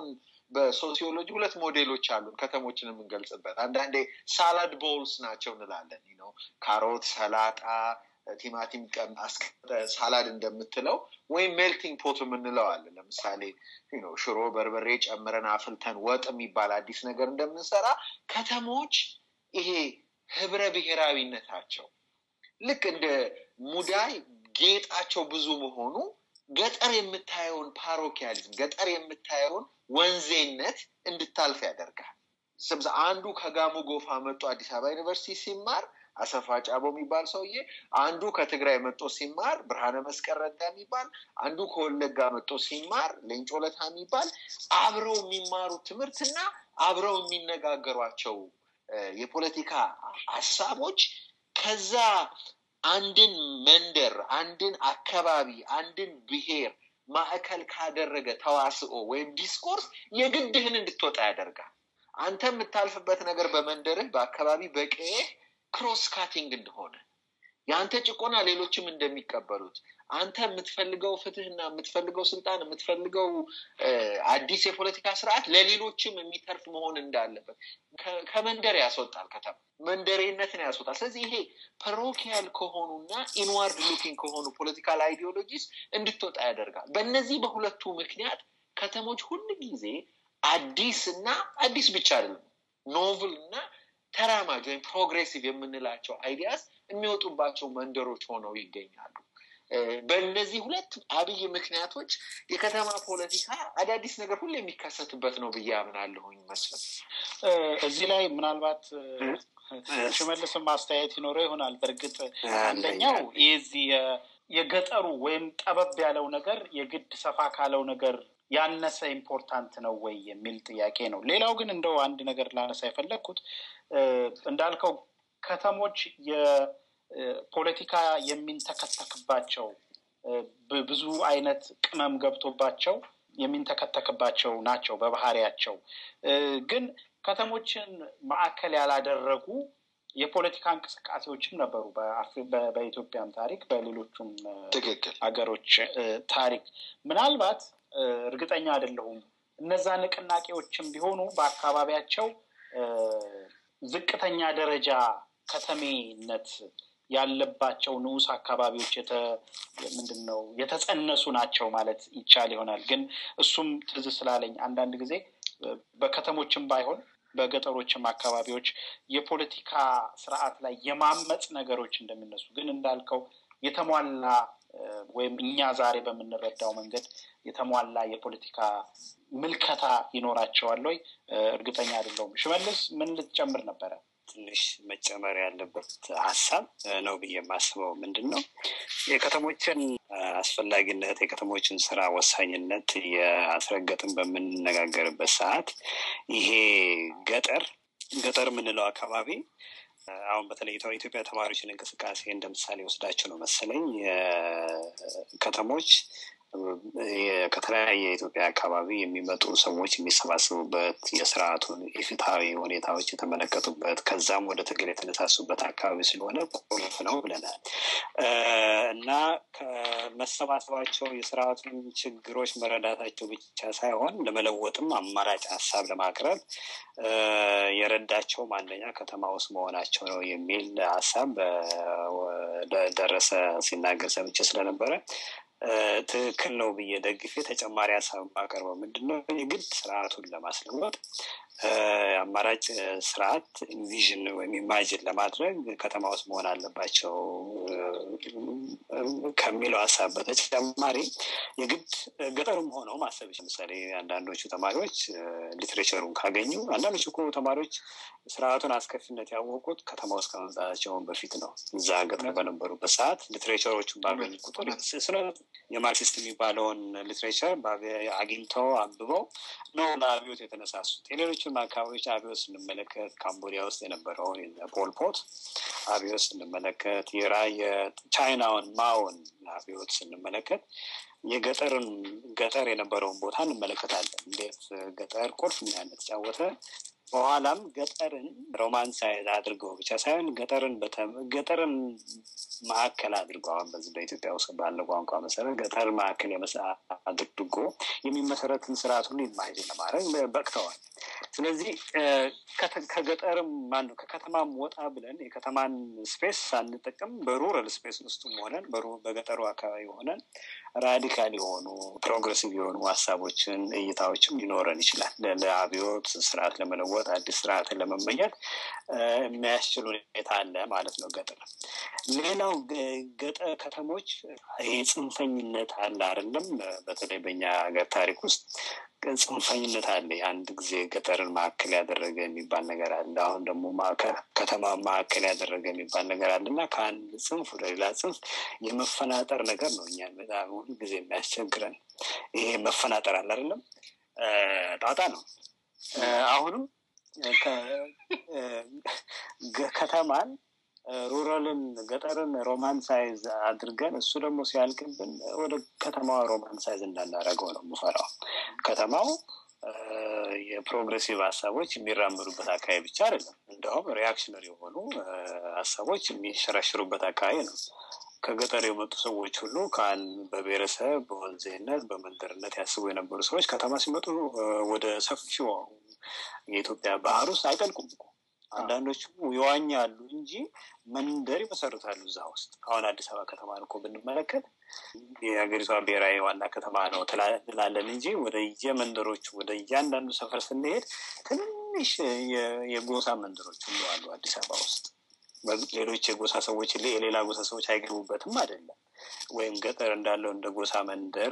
በሶሲዮሎጂ ሁለት ሞዴሎች አሉ ከተሞችን የምንገልጽበት አንዳንዴ ሳላድ ቦልስ ናቸው እንላለን ነው ካሮት ሰላጣ ቲማቲም አስቀምጠ ሳላድ እንደምትለው ወይ ሜልቲንግ ፖት የምንለው አለ ለምሳሌ you know ሽሮ በርበሬ ጨምረን አፍልተን ወጥ የሚባል አዲስ ነገር እንደምንሰራ ከተሞች ይሄ ህብረ ብሔራዊነታቸው ልክ እንደ ሙዳይ ጌጣቸው ብዙ መሆኑ ገጠር የምታየውን ፓሮኪያሊዝም ገጠር የምታየውን ወንዜነት እንድታልፍ ያደርጋል ስለዚህ አንዱ ከጋሞ ጎፋ መጥቶ አዲስ አበባ ዩኒቨርሲቲ ሲማር አሰፋ ጫቦ የሚባል ሰውዬ አንዱ ከትግራይ መጥቶ ሲማር ብርሃነ መስቀል ረዳ የሚባል አንዱ ከወለጋ መጥቶ ሲማር ሌንጮ ለታ የሚባል አብረው የሚማሩ ትምህርትና አብረው የሚነጋገሯቸው የፖለቲካ ሐሳቦች ከዛ አንድን መንደር አንድን አካባቢ አንድን ብሔር ማዕከል ካደረገ ተዋስኦ ወይም ዲስኮርስ የግድህን እንድትወጣ ያደርጋል አንተ የምታልፍበት ነገር በመንደርህ በአካባቢ በቀዬ ክሮስ ካቲንግ እንደሆነ ያንተ ጭቆና ሌሎችም እንደሚቀበሉት አንተ የምትፈልገው ፍትህና የምትፈልገው ስልጣን የምትፈልገው አዲስ የፖለቲካ ስርዓት ለሌሎችም የሚተርፍ መሆን እንዳለበት ከመንደር ያስወጣል ከተማ መንደሬነትን ያስወጣል ስለዚህ ይሄ ፓሮኪያል ከሆኑና ኢንዋርድ ሉኪንግ ከሆኑ ፖለቲካል አይዲዮሎጂስ እንድትወጣ ያደርጋል በእነዚህ በሁለቱ ምክንያት ከተሞች ሁሉ ጊዜ አዲስና አዲስ ብቻ አይደለም ኖቨልና ተራማጅ ወይ ፕሮግሬሲቭ የምንላቸው አይዲያስ የሚወጡባቸው መንደሮች ሆነው ይገኛሉ በእነዚህ ሁለት አብይ ምክንያቶች የከተማ ፖለቲካ አዳዲስ ነገር ሁሉ የሚከሰትበት ነው ብዬ አምናለሁኝ መስፈን እዚህ ላይ ምናልባት ሽመልስ ማስተያየት ይኖረው ይሆናል በርግጥ አንደኛው የዚህ የገጠሩ ወይም ጠበብ ያለው ነገር የግድ ሰፋ ካለው ነገር ያነሰ ኢምፖርታንት ነው ወይ የሚል ጥያቄ ነው ሌላው ግን እንደው አንድ ነገር ላነሳ የፈለኩት እንዳልከው ከተሞች የፖለቲካ የሚንተከተክባቸው ብዙ አይነት ቅመም ገብቶባቸው የሚንተከተክባቸው ናቸው በባህሪያቸው ግን ከተሞችን ማዕከል ያላደረጉ የፖለቲካ እንቅስቃሴዎችም ነበሩ በኢትዮጵያም ታሪክ በሌሎችም ሀገሮች ታሪክ ምናልባት እርግጠኛ አይደለሁም እነዛ ንቅናቄዎችም ቢሆኑ በአካባቢያቸው ዝቅተኛ ደረጃ ከተሜነት ያለባቸው ንዑስ አካባቢዎች የተ ምንድነው የተጸነሱ ናቸው ማለት ይቻል ይሆናል ግን እሱም ትዝ ስላለኝ አንዳንድ ጊዜ በከተሞችም ባይሆን በገጠሮችም አካባቢዎች የፖለቲካ ስርዓት ላይ የማመጽ ነገሮች እንደሚነሱ ግን እንዳልከው የተሟላ ወይም እኛ ዛሬ በመንረዳው መንገድ የተሟላ የፖለቲካ ምልከታ ይኖራቸዋል ወይ እርግጠኛ አይደለሁም ሽመልስ ምን ልትጨምር ነበር ትንሽ መጨመር ያለበት ሐሳብ ነው ብዬ ማስበው ምንድነው የከተሞችን አስፈላጊነት የከተሞችን ስራ ወሳኝነት ያስረገጥን በመነጋገርበት ሰዓት ይሄ ገጠር ገጠር ምንለው አካባቢ አሁን በተለይ ኢትዮጵያ ተማሪዎችን እንቅስቃሴ እንደምሳሌ ወስዳቸው ነው መሰለኝ ከተሞች ከተለያየ የኢትዮጵያ አካባቢ የሚመጡ ሰዎች የሚሰባሰቡበት የስርዓቱን የፍትሃዊ ሁኔታዎች የተመለከቱበት ከዛም ወደ ትግል የተነሳሱበት አካባቢ ስለሆነ ቁልፍ ነው ብለናል እና ከመሰባሰባቸው የስርዓቱን ችግሮች መረዳታቸው ብቻ ሳይሆን ለመለወጥም አማራጭ ሀሳብ ለማቅረብ የረዳቸው አንደኛ ከተማ ውስጥ መሆናቸው ነው የሚል ሀሳብ ደረሰ ሲናገር ሰምቼ ስለነበረ ትክክል ነው ብዬ ደግፌ ተጨማሪ ሀሳብ ማቀርበው ምንድነው የግድ ስርዓቱን ለማስለወጥ አማራጭ ስርዓት ቪዥን ወይም ኢማጂን ለማድረግ ከተማ ውስጥ መሆን አለባቸው ከሚለው ሀሳብ በተጨማሪ የግድ ገጠሩም ሆነው ማሰብ ለምሳሌ አንዳንዶቹ ተማሪዎች ሊትሬቸሩን ካገኙ አንዳንዶቹ እኮ ተማሪዎች ስርዓቱን አስከፊነት ያወቁት ከተማ ውስጥ ከመምጣታቸው በፊት ነው እዛ ገጠር በነበሩበት ሰዓት ሊትሬቸሮቹን ባገኙ ቁጥር ስለ የማርክሲስት የሚባለውን ሊትሬቸር አግኝተው አንብበው ነው ለአብዮት የተነሳሱት የሌሎችም አካባቢዎች አብዮት ስንመለከት ካምቦዲያ ውስጥ የነበረውን ፖል ፖት አብዮት ስንመለከት የቻይናውን ማውን አብዮት ስንመለከት የገጠርን ገጠር የነበረውን ቦታ እንመለከታለን እንዴት ገጠር ቁልፍ ሚና እንደተጫወተ በኋላም ገጠርን ሮማንሳይዝ አድርገው ብቻ ሳይሆን ገጠርን ገጠርን ማዕከል አድርገው አሁን በዚህ በኢትዮጵያ ውስጥ ባለው ቋንቋ መሰረት ገጠር ማዕከል የመሳ አድርጎ የሚመሰረትን ስርዓት ሁሉ ኢማጂን ለማድረግ በቅተዋል። ስለዚህ ከገጠርም ማነው ከከተማም ወጣ ብለን የከተማን ስፔስ ሳንጠቀም በሩራል ስፔስ ውስጥም ሆነን በገጠሩ አካባቢ ሆነን ራዲካል የሆኑ ፕሮግሬሲቭ የሆኑ ሀሳቦችን እይታዎችም ሊኖረን ይችላል። ለአብዮት ስርዓት ለመለወጥ አዲስ ስርዓትን ለመመኘት የሚያስችል ሁኔታ አለ ማለት ነው ገጠር። ሌላው ገጠር ከተሞች የጽንፈኝነት አለ አይደለም? በተለይ በእኛ ሀገር ታሪክ ውስጥ ጽንፈኝነት አለ። አንድ ጊዜ ገጠርን ማዕከል ያደረገ የሚባል ነገር አለ። አሁን ደግሞ ማዕከል ከተማ ማዕከል ያደረገ የሚባል ነገር አለና ከአንድ ጽንፍ ወደ ሌላ ጽንፍ የመፈናጠር ነገር ነው እኛን በጣም ሁሉ ጊዜ የሚያስቸግረን። ይሄ መፈናጠር አለ አይደለም? ጣጣ ነው። አሁንም ከተማን ሩራልን ገጠርን ሮማንሳይዝ አድርገን እሱ ደግሞ ሲያልቅብን ወደ ከተማው ሮማንሳይዝ እንዳናረገው ነው የምፈራው። ከተማው የፕሮግሬሲቭ ሀሳቦች የሚራምዱበት አካባቢ ብቻ አይደለም፣ እንደውም ሪአክሽነሪ የሆኑ ሀሳቦች የሚሸረሽሩበት አካባቢ ነው። ከገጠር የመጡ ሰዎች ሁሉ ካን በብሔረሰብ በወንዜነት በመንደርነት ያስቡ የነበሩ ሰዎች ከተማ ሲመጡ ወደ ሰፊው የኢትዮጵያ ባህር ውስጥ አይጠልቁም እኮ። አንዳንዶቹ ይዋኛሉ እንጂ መንደር ይመሰርታሉ እዛ ውስጥ። አሁን አዲስ አበባ ከተማ እኮ ብንመለከት የሀገሪቷ ብሔራዊ ዋና ከተማ ነው ትላለን እንጂ ወደ የመንደሮቹ ወደ እያንዳንዱ ሰፈር ስንሄድ ትንሽ የጎሳ መንደሮች ሁሉ አሉ አዲስ አበባ ውስጥ። ሌሎች የጎሳ ሰዎች የሌላ ጎሳ ሰዎች አይገቡበትም አይደለም፣ ወይም ገጠር እንዳለው እንደ ጎሳ መንደር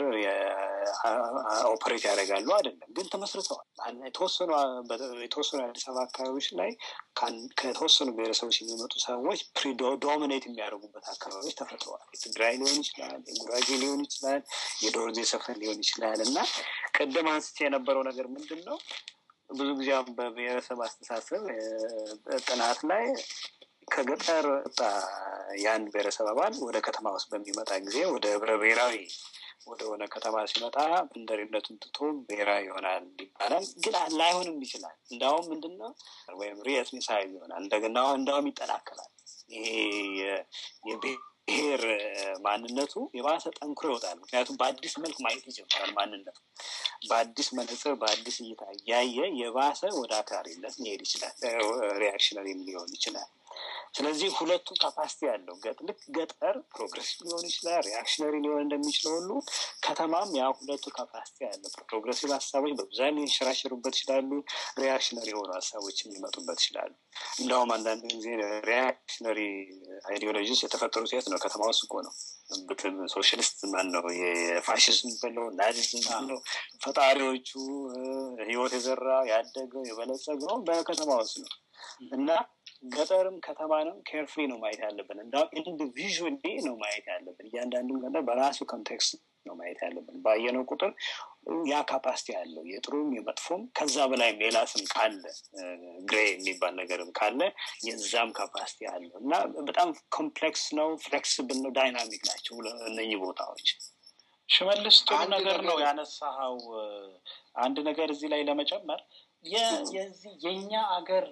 ኦፐሬት ያደርጋሉ አይደለም፣ ግን ተመስርተዋል። የተወሰኑ የተወሰኑ አዲስ አበባ አካባቢዎች ላይ ከተወሰኑ ብሔረሰቦች የሚመጡ ሰዎች ፕሪዶሚኔት የሚያደርጉበት አካባቢዎች ተፈጥረዋል። የትግራይ ሊሆን ይችላል፣ የጉራጌ ሊሆን ይችላል፣ የዶርዜ ሰፈር ሊሆን ይችላል። እና ቀደም አንስቼ የነበረው ነገር ምንድን ነው? ብዙ ጊዜ በብሔረሰብ አስተሳሰብ ጥናት ላይ ከገጠር ያን ብሔረሰብ አባል ወደ ከተማ ውስጥ በሚመጣ ጊዜ ወደ ህብረ ብሔራዊ ወደ ሆነ ከተማ ሲመጣ መንደሪነቱን ትቶ ብሔራዊ ይሆናል ይባላል። ግን ላይሆንም ይችላል። እንዳውም ምንድነው ወይም ሪኤትኒሳይዝ ይሆናል። እንደገና እንዳውም ይጠናከራል። ይሄ የብሔር ማንነቱ የባሰ ጠንክሮ ይወጣል። ምክንያቱም በአዲስ መልክ ማየት ይጀምራል። ማንነቱ በአዲስ መነጽር በአዲስ እይታ እያየ የባሰ ወደ አክራሪነት ሊሄድ ይችላል። ሪአክሽነሪ ሊሆን ይችላል። ስለዚህ ሁለቱ ካፓሲቲ ያለው ልክ ገጠር ፕሮግሬሲቭ ሊሆን ይችላል፣ ሪአክሽነሪ ሊሆን እንደሚችለው ሁሉ ከተማም ያ ሁለቱ ካፓሲቲ ያለው ፕሮግሬሲቭ ሀሳቦች በብዛት ሊንሸራሸሩበት ይችላሉ፣ ሪአክሽነሪ የሆኑ ሀሳቦች የሚመጡበት ይችላሉ። እንደውም አንዳንድ ጊዜ ሪአክሽነሪ አይዲዮሎጂስ የተፈጠሩት የት ነው? ከተማ ውስጥ እኮ ነው። ሶሻሊስት ማን ነው? የፋሽዝም ብለው ናዚዝም ብለው ፈጣሪዎቹ ህይወት የዘራ ያደገው የበለጸገው በከተማ ውስጥ ነው። እና ገጠርም ከተማንም ኬርፍሪ ነው ማየት ያለብን። እንዳው ኢንዲቪዥዋሊ ነው ማየት ያለብን። እያንዳንዱን ገጠር በራሱ ኮንቴክስት ነው ማየት ያለብን። ባየነው ቁጥር ያ ካፓሲቲ ያለው የጥሩም የመጥፎም ከዛ በላይ ሌላስም ካለ ግሬ የሚባል ነገርም ካለ የዛም ካፓሲቲ ያለው እና በጣም ኮምፕሌክስ ነው፣ ፍሌክሲብል ነው፣ ዳይናሚክ ናቸው እነኚህ ቦታዎች። ሽመልስ ጥሩ ነገር ነው ያነሳው። አንድ ነገር እዚህ ላይ ለመጨመር የዚህ የኛ አገር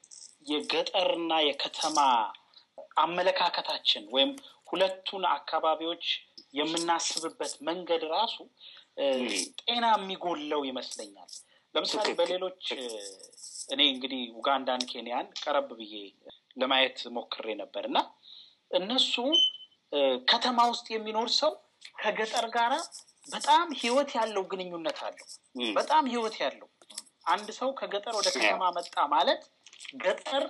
የገጠርና የከተማ አመለካከታችን ወይም ሁለቱን አካባቢዎች የምናስብበት መንገድ ራሱ ጤና የሚጎለው ይመስለኛል። ለምሳሌ በሌሎች እኔ እንግዲህ ኡጋንዳን ኬንያን ቀረብ ብዬ ለማየት ሞክሬ ነበርና እነሱ ከተማ ውስጥ የሚኖር ሰው ከገጠር ጋራ በጣም ህይወት ያለው ግንኙነት አለው። በጣም ህይወት ያለው አንድ ሰው ከገጠር ወደ ከተማ መጣ ማለት ገጠር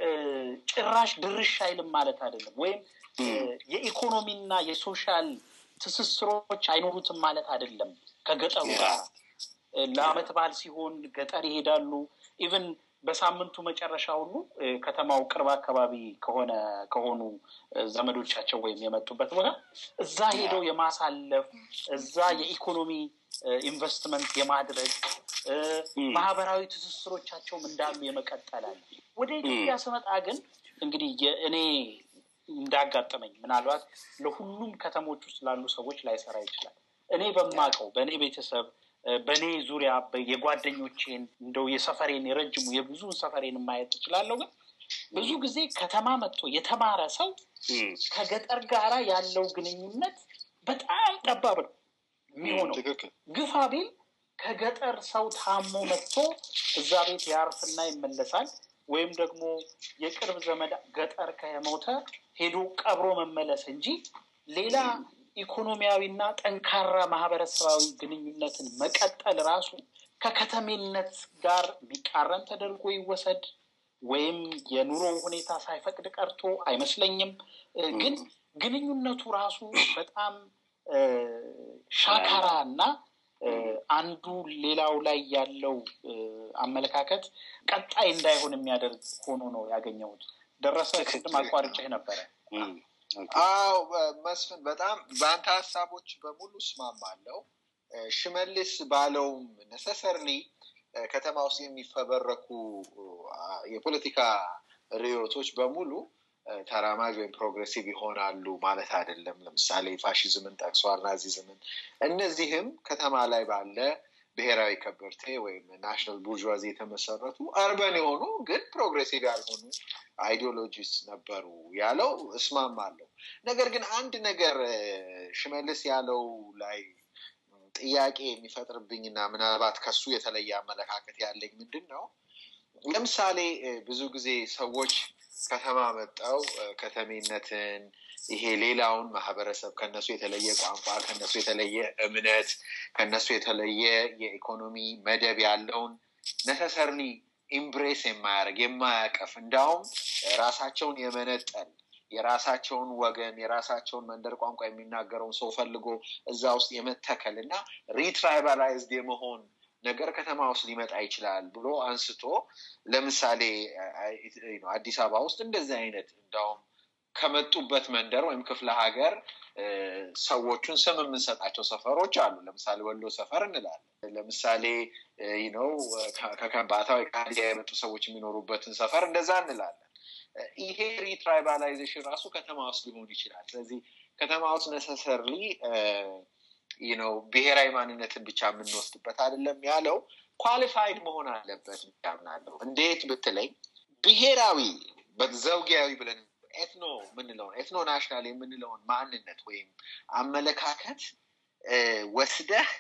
ጭራሽ ድርሽ አይልም ማለት አይደለም፣ ወይም የኢኮኖሚና የሶሻል ትስስሮች አይኖሩትም ማለት አይደለም። ከገጠሩ ጋር ለአመት በዓል ሲሆን ገጠር ይሄዳሉ። ኢቭን በሳምንቱ መጨረሻ ሁሉ ከተማው ቅርብ አካባቢ ከሆነ ከሆኑ ዘመዶቻቸው ወይም የመጡበት ቦታ እዛ ሄደው የማሳለፍ እዛ የኢኮኖሚ ኢንቨስትመንት የማድረግ ማህበራዊ ትስስሮቻቸውም እንዳሉ የመቀጠላል። ወደ ኢትዮጵያ ስመጣ ግን እንግዲህ እኔ እንዳጋጠመኝ ምናልባት ለሁሉም ከተሞች ውስጥ ላሉ ሰዎች ላይሰራ ይችላል። እኔ በማቀው በእኔ ቤተሰብ በኔ ዙሪያ የጓደኞቼን እንደው የሰፈሬን የረጅሙ የብዙን ሰፈሬን ማየት እችላለሁ ግን ብዙ ጊዜ ከተማ መጥቶ የተማረ ሰው ከገጠር ጋራ ያለው ግንኙነት በጣም ጠባብ ነው የሚሆነው ግፋ ቢል ከገጠር ሰው ታሞ መጥቶ እዛ ቤት ያርፍና ይመለሳል ወይም ደግሞ የቅርብ ዘመድ ገጠር ከሞተ ሄዶ ቀብሮ መመለስ እንጂ ሌላ ኢኮኖሚያዊና ጠንካራ ማህበረሰባዊ ግንኙነትን መቀጠል ራሱ ከከተሜነት ጋር ቢቃረን ተደርጎ ይወሰድ ወይም የኑሮ ሁኔታ ሳይፈቅድ ቀርቶ አይመስለኝም ግን ግንኙነቱ ራሱ በጣም ሻካራና አንዱ ሌላው ላይ ያለው አመለካከት ቀጣይ እንዳይሆን የሚያደርግ ሆኖ ነው ያገኘሁት ደረሰ ቅድም አቋርጬ ነበር አው መስፍን በጣም ባንተ ሐሳቦች በሙሉ ስማማለሁ ሽመልስ ባለው necessarily ከተማ ውስጥ የሚፈበረኩ የፖለቲካ ሪዮቶች በሙሉ ተራማጅ ወይም ፕሮግሬሲቭ ይሆናሉ ማለት አይደለም ለምሳሌ ፋሺዝምን ጠቅሷል ናዚዝምን እነዚህም ከተማ ላይ ባለ ብሔራዊ ከበርቴ ወይም ናሽናል ቡርዥዋዚ የተመሰረቱ አርባን የሆኑ ግን ፕሮግሬሲቭ ያልሆኑ አይዲዮሎጂስ ነበሩ ያለው እስማማለሁ ነገር ግን አንድ ነገር ሽመልስ ያለው ላይ ጥያቄ የሚፈጥርብኝና ምናልባት ከሱ የተለየ አመለካከት ያለኝ ምንድነው ለምሳሌ ብዙ ጊዜ ሰዎች ከተማ መጣው ከተሜነትን ይሄ ሌላውን ማህበረሰብ ከነሱ የተለየ ቋንቋ ከነሱ የተለየ እምነት ከነሱ የተለየ የኢኮኖሚ መደብ ያለውን necessarily embrace የማያርግ የማያቀፍ እንዳውም ራሳቸውን የመነጠል የራሳቸውን ወገን የራሳቸውን መንደር ቋንቋ የሚናገረውን ሰው ፈልጎ እዛ ውስጥ የመተከልና retribalized የመሆን ነገር ከተማ ውስጥ ሊመጣ ይችላል ብሎ አንስቶ ለምሳሌ አዲስ አበባ ውስጥ እንደዚህ አይነት እንዳውም ከመጡበት መንደር ወይም ክፍለ ሀገር ሰዎችን ስም የምንሰጣቸው ሰፈሮች አሉ ለምሳሌ ወሎ ሰፈር እንላለን ለምሳሌ you know ከከምባታ ወይ ከአዲያ የመጡ ሰዎች የሚኖሩበትን ሰፈር እንደዛ እንላለን ይሄ retribalization ራሱ ከተማ ውስጥ ሊሆን ይችላል ስለዚህ ከተማ ውስጥ necessarily you know ብሔራዊ ማንነትን ብቻ የምንወስድበት አይደለም ያለው ኳሊፋይድ መሆን አለበት ያምናለሁ እንዴት ብትለኝ ብሔራዊ በዘውጊያዊ ብለን ኤትኖ ምንለው ኤትኖ ናሽናል የምንለው ማንነት ወይም አመለካከት ወስደህ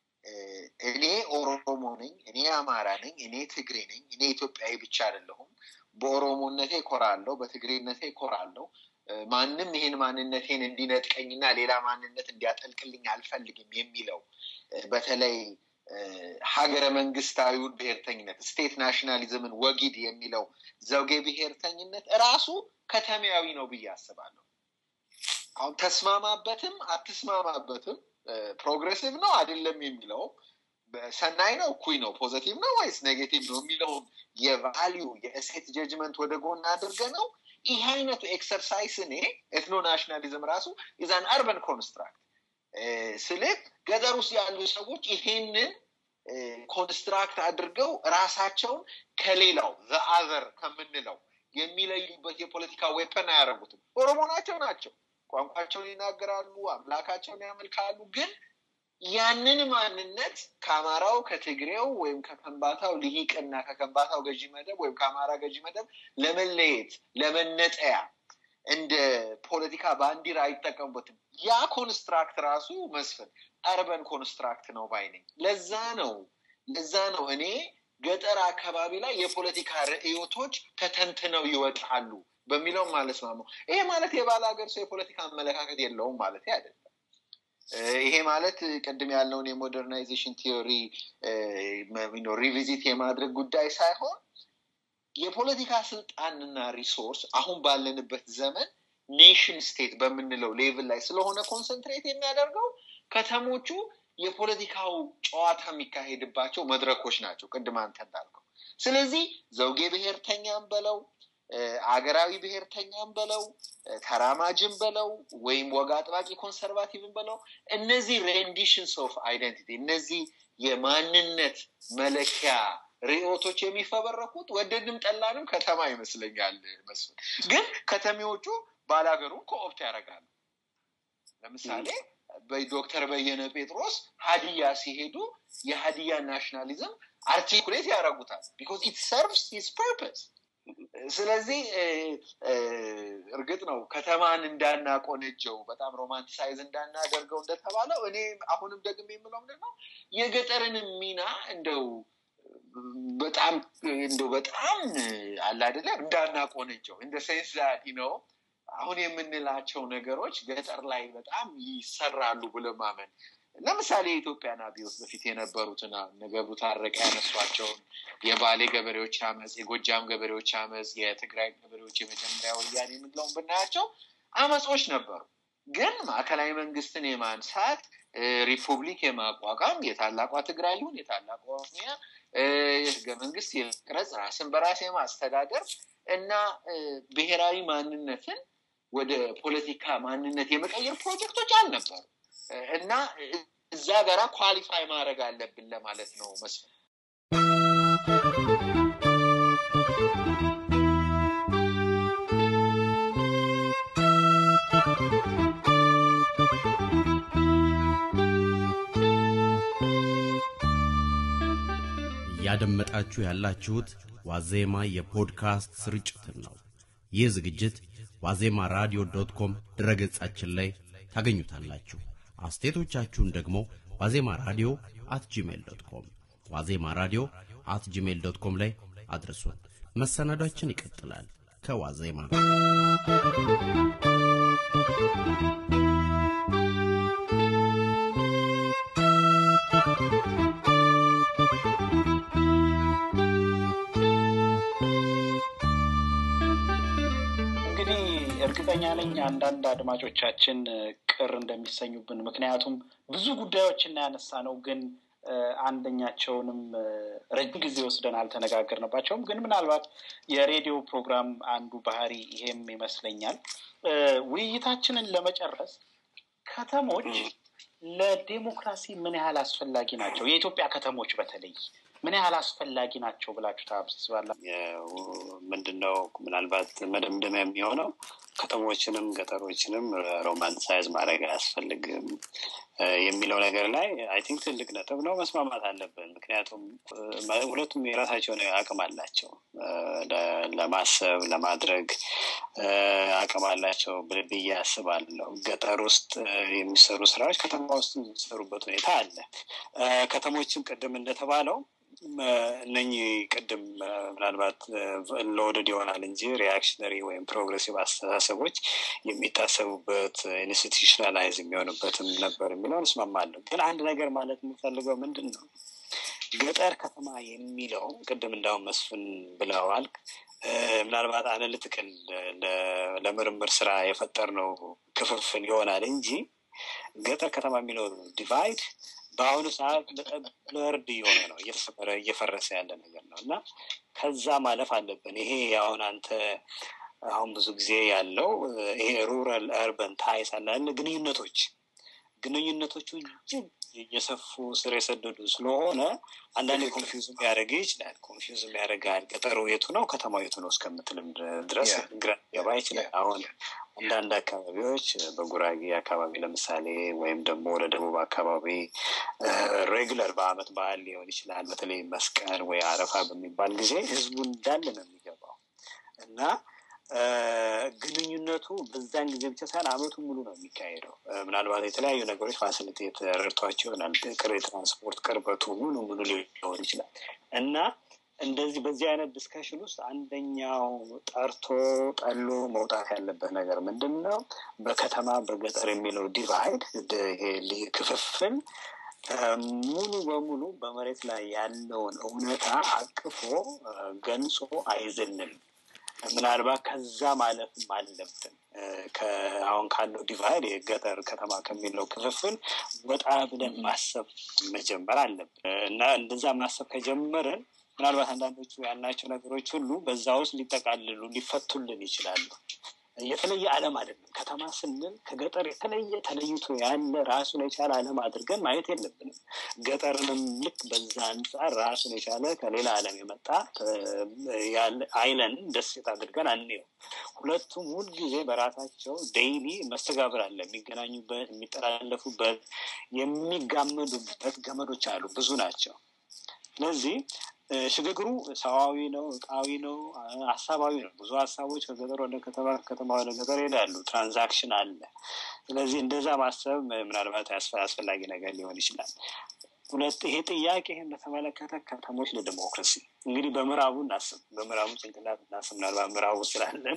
እኔ ኦሮሞ ነኝ እኔ አማራ ነኝ እኔ ትግሬ ነኝ እኔ ኢትዮጵያዊ ብቻ አይደለሁም በኦሮሞነቴ ኮራለሁ በትግሬነቴ ኮራለሁ ማንንም ይሄን ማንነቴን እንዲነጥቀኝና ሌላ ማንነት እንዲያጠልቅልኝ አልፈልግም የሚለው በተለይ ሀገረ መንግስታዊውን ብሔርተኝነት ስቴት ናሽናሊዝምን ወጊድ የሚለው ዘውጌ ብሔርተኝነት ራሱ ከተማያዊ ነው ብዬ አስባለሁ አሁን ተስማማበትም አትስማማበትም ፕሮግሬሲቭ ነው አይደለም የሚለው ሰናይ ነው ኩይ ነው ፖዚቲቭ ነው ወይስ ኔጌቲቭ ነው የሚለው የቫልዩ የእሴት ጀጅመንት ወደ ጎን አድርገነው ይሄ አይነቱ ኤክሰርሳይዝ እኔ ኤትኖ ናሽናሊዝም ራሱ is an urban construct ስለዚህ ገጠር ውስጥ ያሉ ሰዎች ይሄንን ኮንስትራክት አድርገው ራሳቸውን ከሌላው the other ከምንለው የሚለዩበት የፖለቲካ ዌፐን ያደርጉት ኦሮሞ ናቸው ናቸው ቋንቋቸውን ይናገራሉ አምላካቸውን ያመልካሉ ግን ያንን ማንነት ከአማራው ከትግሬው ወይም ከከምባታው ልሂቅና ከከምባታው ገዢ መደብ ወይም ከአማራ ገዢ መደብ ለመለየት ለመነጠያ እንደ ፖለቲካ ባንዲራ አይጠቀሙበትም ያ ኮንስትራክት ራሱ መስፈን አርበን ኮንስትራክት ነው ባይነኝ ለዛ ነው ለዛ ነው እኔ ገጠር አካባቢ ላይ የፖለቲካ ርዕዮቶች ተተንትነው ይወጣሉ በሚለው ማለት ነው ይሄ ማለት የባለ ሀገር ሰው የፖለቲካ አመለካከት የለውም ማለት አይደለም ይሄ ማለት ቀደም ያለውን የሞደርናይዜሽን ቲዮሪ ዩ ኖ ሪቪዚት የማድረግ ጉዳይ ሳይሆን የፖለቲካ ስልጣንና ሪሶርስ አሁን ባለንበት ዘመን ኔሽን ስቴት በመንለው ሌቭል ላይ ስለሆነ ኮንሰንትሬት የሚያደርገው ከተሞቹ የፖለቲካው ጨዋታ የሚካሄድባቸው መድረኮች ናቸው ቀደም አንተ እንዳልከው ስለዚህ ዘውጌ ብሔርተኛም በለው አገራዊ ብሔርተኛም በለው ተራማጅም በለው ወይም ወጋ አጥባቂ ኮንሰርቫቲቭም በለው እነዚህ ሬንዲሽንስ ኦፍ አይደንቲቲ እነዚህ የማንነት መለኪያ ሪዮቶች የሚፈበረኩት ወደድም ጠላንም ከተማ ይመስለኛል መስል ግን ከተሜዎቹ ባላገሩን ኮኦፕት ያደርጋሉ ለምሳሌ በዶክተር በየነ ጴጥሮስ ሀዲያ ሲሄዱ የሀዲያ ናሽናሊዝም አርቲኩሌት ያደርጉታል because it serves its purpose ስለዚህ እርግጥ ነው ከተማን እንዳናቆነጀው በጣም ሮማንቲሳይዝ እንዳናደርገው እንደተባለው እኔ አሁንም ደግሜ የምለው ምንድነው የገጠርን ሚና እንደው በጣም እንደው በጣም አለ አይደለ እንዳናቆነጀው in the sense that you know አሁን የምንላቸው ነገሮች ገጠር ላይ በጣም ይሰራሉ ብሎ ማመን ለምሳሌ ኢትዮጵያና ቢውስ በፊት የነበሩትና ነገሩ ታረቀ ያነሷቸው የባሌ ገበሬዎች አመጽ የጎጃም ገበሬዎች አመጽ የትግራይ ገበሬዎች የመጀመሪያው ያኔ ምንለው ብናያቸው አመጾች ነበሩ ግን ማዕከላዊ መንግስትን የማንሳት ሪፑብሊክ የማቋቋም የታላቋ ትግራይ ይሁን የታላቋ ኦሮሚያ የህገ መንግስት የቅረጽ ራስን በራስ የማስተዳደር እና ብሔራዊ ማንነትን ወደ ፖለቲካ ማንነት የመቀየር ፕሮጀክቶች አልነበሩ እና እዛ ጋራ ኳሊፋይ ማድረግ አለብን ለማለት ነው መስፈን ያደመጣችሁ ያላችሁት ዋዜማ የፖድካስት ስርጭትን ነው ይህ ዝግጅት ዋዜማ ራዲዮ ዶት ኮም ድረገጻችን ላይ ታገኙታላችሁ አስተያየቶቻችሁን ደግሞ ዋዜማ ራዲዮ አት ጂሜል ዶት ኮም ዋዜማ ራዲዮ አት ጂሜል ዶት ኮም ላይ አድርሱን መሰናዷችን ይቀጥላል ከዋዜማ እርግጠኛ ነኝ አንዳንድ አድማጮቻችን ቅር እንደሚሰኙብን ምክንያቱም ብዙ ጉዳዮችን ያነሳነው ግን አንደኛቸውንም ረጅም ጊዜ ወስደን አልተነጋገርንባቸውም ግን ምናልባት የሬዲዮ ፕሮግራም አንዱ ባህሪ ይሄም ይመስለኛል ውይይታችንን ለመጨረስ ከተሞች ለዲሞክራሲ ምን ያህል አስፈላጊ ናቸው የኢትዮጵያ ከተሞች በተለይ ምን ያህል አስፈላጊ ናቸው ብላችሁ ታስባላችሁ ምንድነው ምናልባት መደምደም የሚሆነው ከተሞችንም ገጠሮችንም ሮማንቲሳይዝ ማድረግ አያስፈልግም የሚለው ነገር ላይ አይ ቲንክ ትልቅ ነጥብ ነው መስማማት አለብን ምክንያቱም ሁለቱም የራሳቸው አቅም አላቸው ለማሰብ ለማድረግ አቅም አላቸው ብዬ አስባለሁ ገጠር ውስጥ የሚሰሩ ስራዎች ከተማ ውስጥ የሚሰሩበት ሁኔታ አለ ከተሞችም ቀደም እንደተባለው እነኚህ ቀደም ምናልባት ሎድድ ይሆናል እንጂ ሪአክሽነሪ ወይም ፕሮግሬሲቭ አስተሳሰቦች የሚታሰቡበት ኢንስቲትዩሽናላይዝ የሚሆንበትም ነበር የሚለውን እስማማለሁ ግን አንድ ነገር ማለት የምፈልገው ምንድነው ገጠር ከተማ የሚለው ቀደም እንዳው መስፍን ብለዋል ምናልባት አናሊቲካል ለምርምር ስራ የፈጠርነው ክፍፍል ይሆናል እንጂ ገጠር ከተማ የሚለው ዲቫይድ በአሁኑ ሰዓት ብለርድ የሆነ ነው እየተሰበረ እየፈረሰ ያለ ነገር ነው እና ከዛ ማለፍ አለብን ይሄ አሁን አንተ አሁን ብዙ ጊዜ ያለው ይሄ ሩራል አርባን ታይስ አለ ግንኙነቶች ግንኙነቶቹ እጅግ የሰፉ ስር የሰደዱ ስለሆነ አንዳንዴ ኮንፊውዝ ያደርግ ይችላል ኮንፊውዝ ያደርጋል ገጠሩ የቱ ነው ከተማው የቱ ነው እስከምትልም ድረስ ግራ ያባ ይችላል አሁን አንዳንድ አካባቢዎች በጉራጌ አካባቢ ለምሳሌ ወይም ደግሞ ወደ ደቡብ አካባቢ ሬጉላር በአመት በዓል ሊሆን ይችላል በተለይ መስቀል ወይ አረፋ በሚባል ጊዜ ህዝቡ እንዳለ ነው የሚገባው እና ግንኙነቱ በዛን ጊዜ ብቻ ሳይሆን አመቱ ሙሉ ነው የሚካሄደው ምናልባት የተለያዩ ነገሮች ፋሲሊቴት ረድቷቸው ይሆናል ቅሬ ትራንስፖርት ቅርበቱ ሙሉ ሙሉ ሊሆን ይችላል እና እንደዚህ በዚህ አይነት ዲስከሽን ውስጥ አንደኛው ጠርቶ ጠሎ መውጣት ያለበት ነገር ምንድነው በከተማ በገጠር የሚለው ዲቫይድ ይሄ ክፍፍል ሙሉ በሙሉ በመሬት ላይ ያለውን እውነታ አቅፎ ገንጾ አይዘልም ምናልባት ከዛ ማለፍ አለብን ከአሁን ካለው ዲቫይድ የገጠር ከተማ ከሚለው ክፍፍል ወጣ ብለን ማሰብ መጀመር አለብን እና እንደዛ ማሰብ ከጀመረን ምናልባት አንዳንዶቹ ያልናቸው ነገሮች ሁሉ በዛው ውስጥ ሊጠቃልሉ ሊፈቱልን ይችላሉ የተለየ ዓለም አይደለም። ከተማ ስንል ከገጠር የተለየ ተለይቶ ያለ ራሱን የቻለ ዓለም አድርገን ማየት የለብንም። ገጠርንም ልክ በዛ አንፃር ራሱን የቻለ ከሌላ ዓለም የመጣ ያለ አይለን ደሴት አድርገን አንየው። ሁለቱም ሁልጊዜ በራሳቸው ዴይሊ መስተጋብር አለ፣ የሚገናኙበት፣ የሚጠላለፉበት፣ የሚጋመዱበት ገመዶች አሉ፣ ብዙ ናቸው። ስለዚህ ሽግግሩ ሰዋዊ ነው፣ እቃዊ ነው፣ ሐሳባዊ ነው። ብዙ ሐሳቦች ከገጠር ወደ ከተማ ከተማ ወደ ገጠር ይሄዳሉ። ትራንዛክሽን አለ። ስለዚህ እንደዛ ማሰብ ምናልባት አስፈላጊ ነገር ሊሆን ይችላል። ሁለት ይሄ ጥያቄ ይሄን በተመለከተ ከተሞች ለዲሞክራሲ እንግዲህ በምዕራቡ እናስብ፣ በምዕራቡ ጭንቅላት እናስብ። ምናልባት ምዕራቡ ስላለን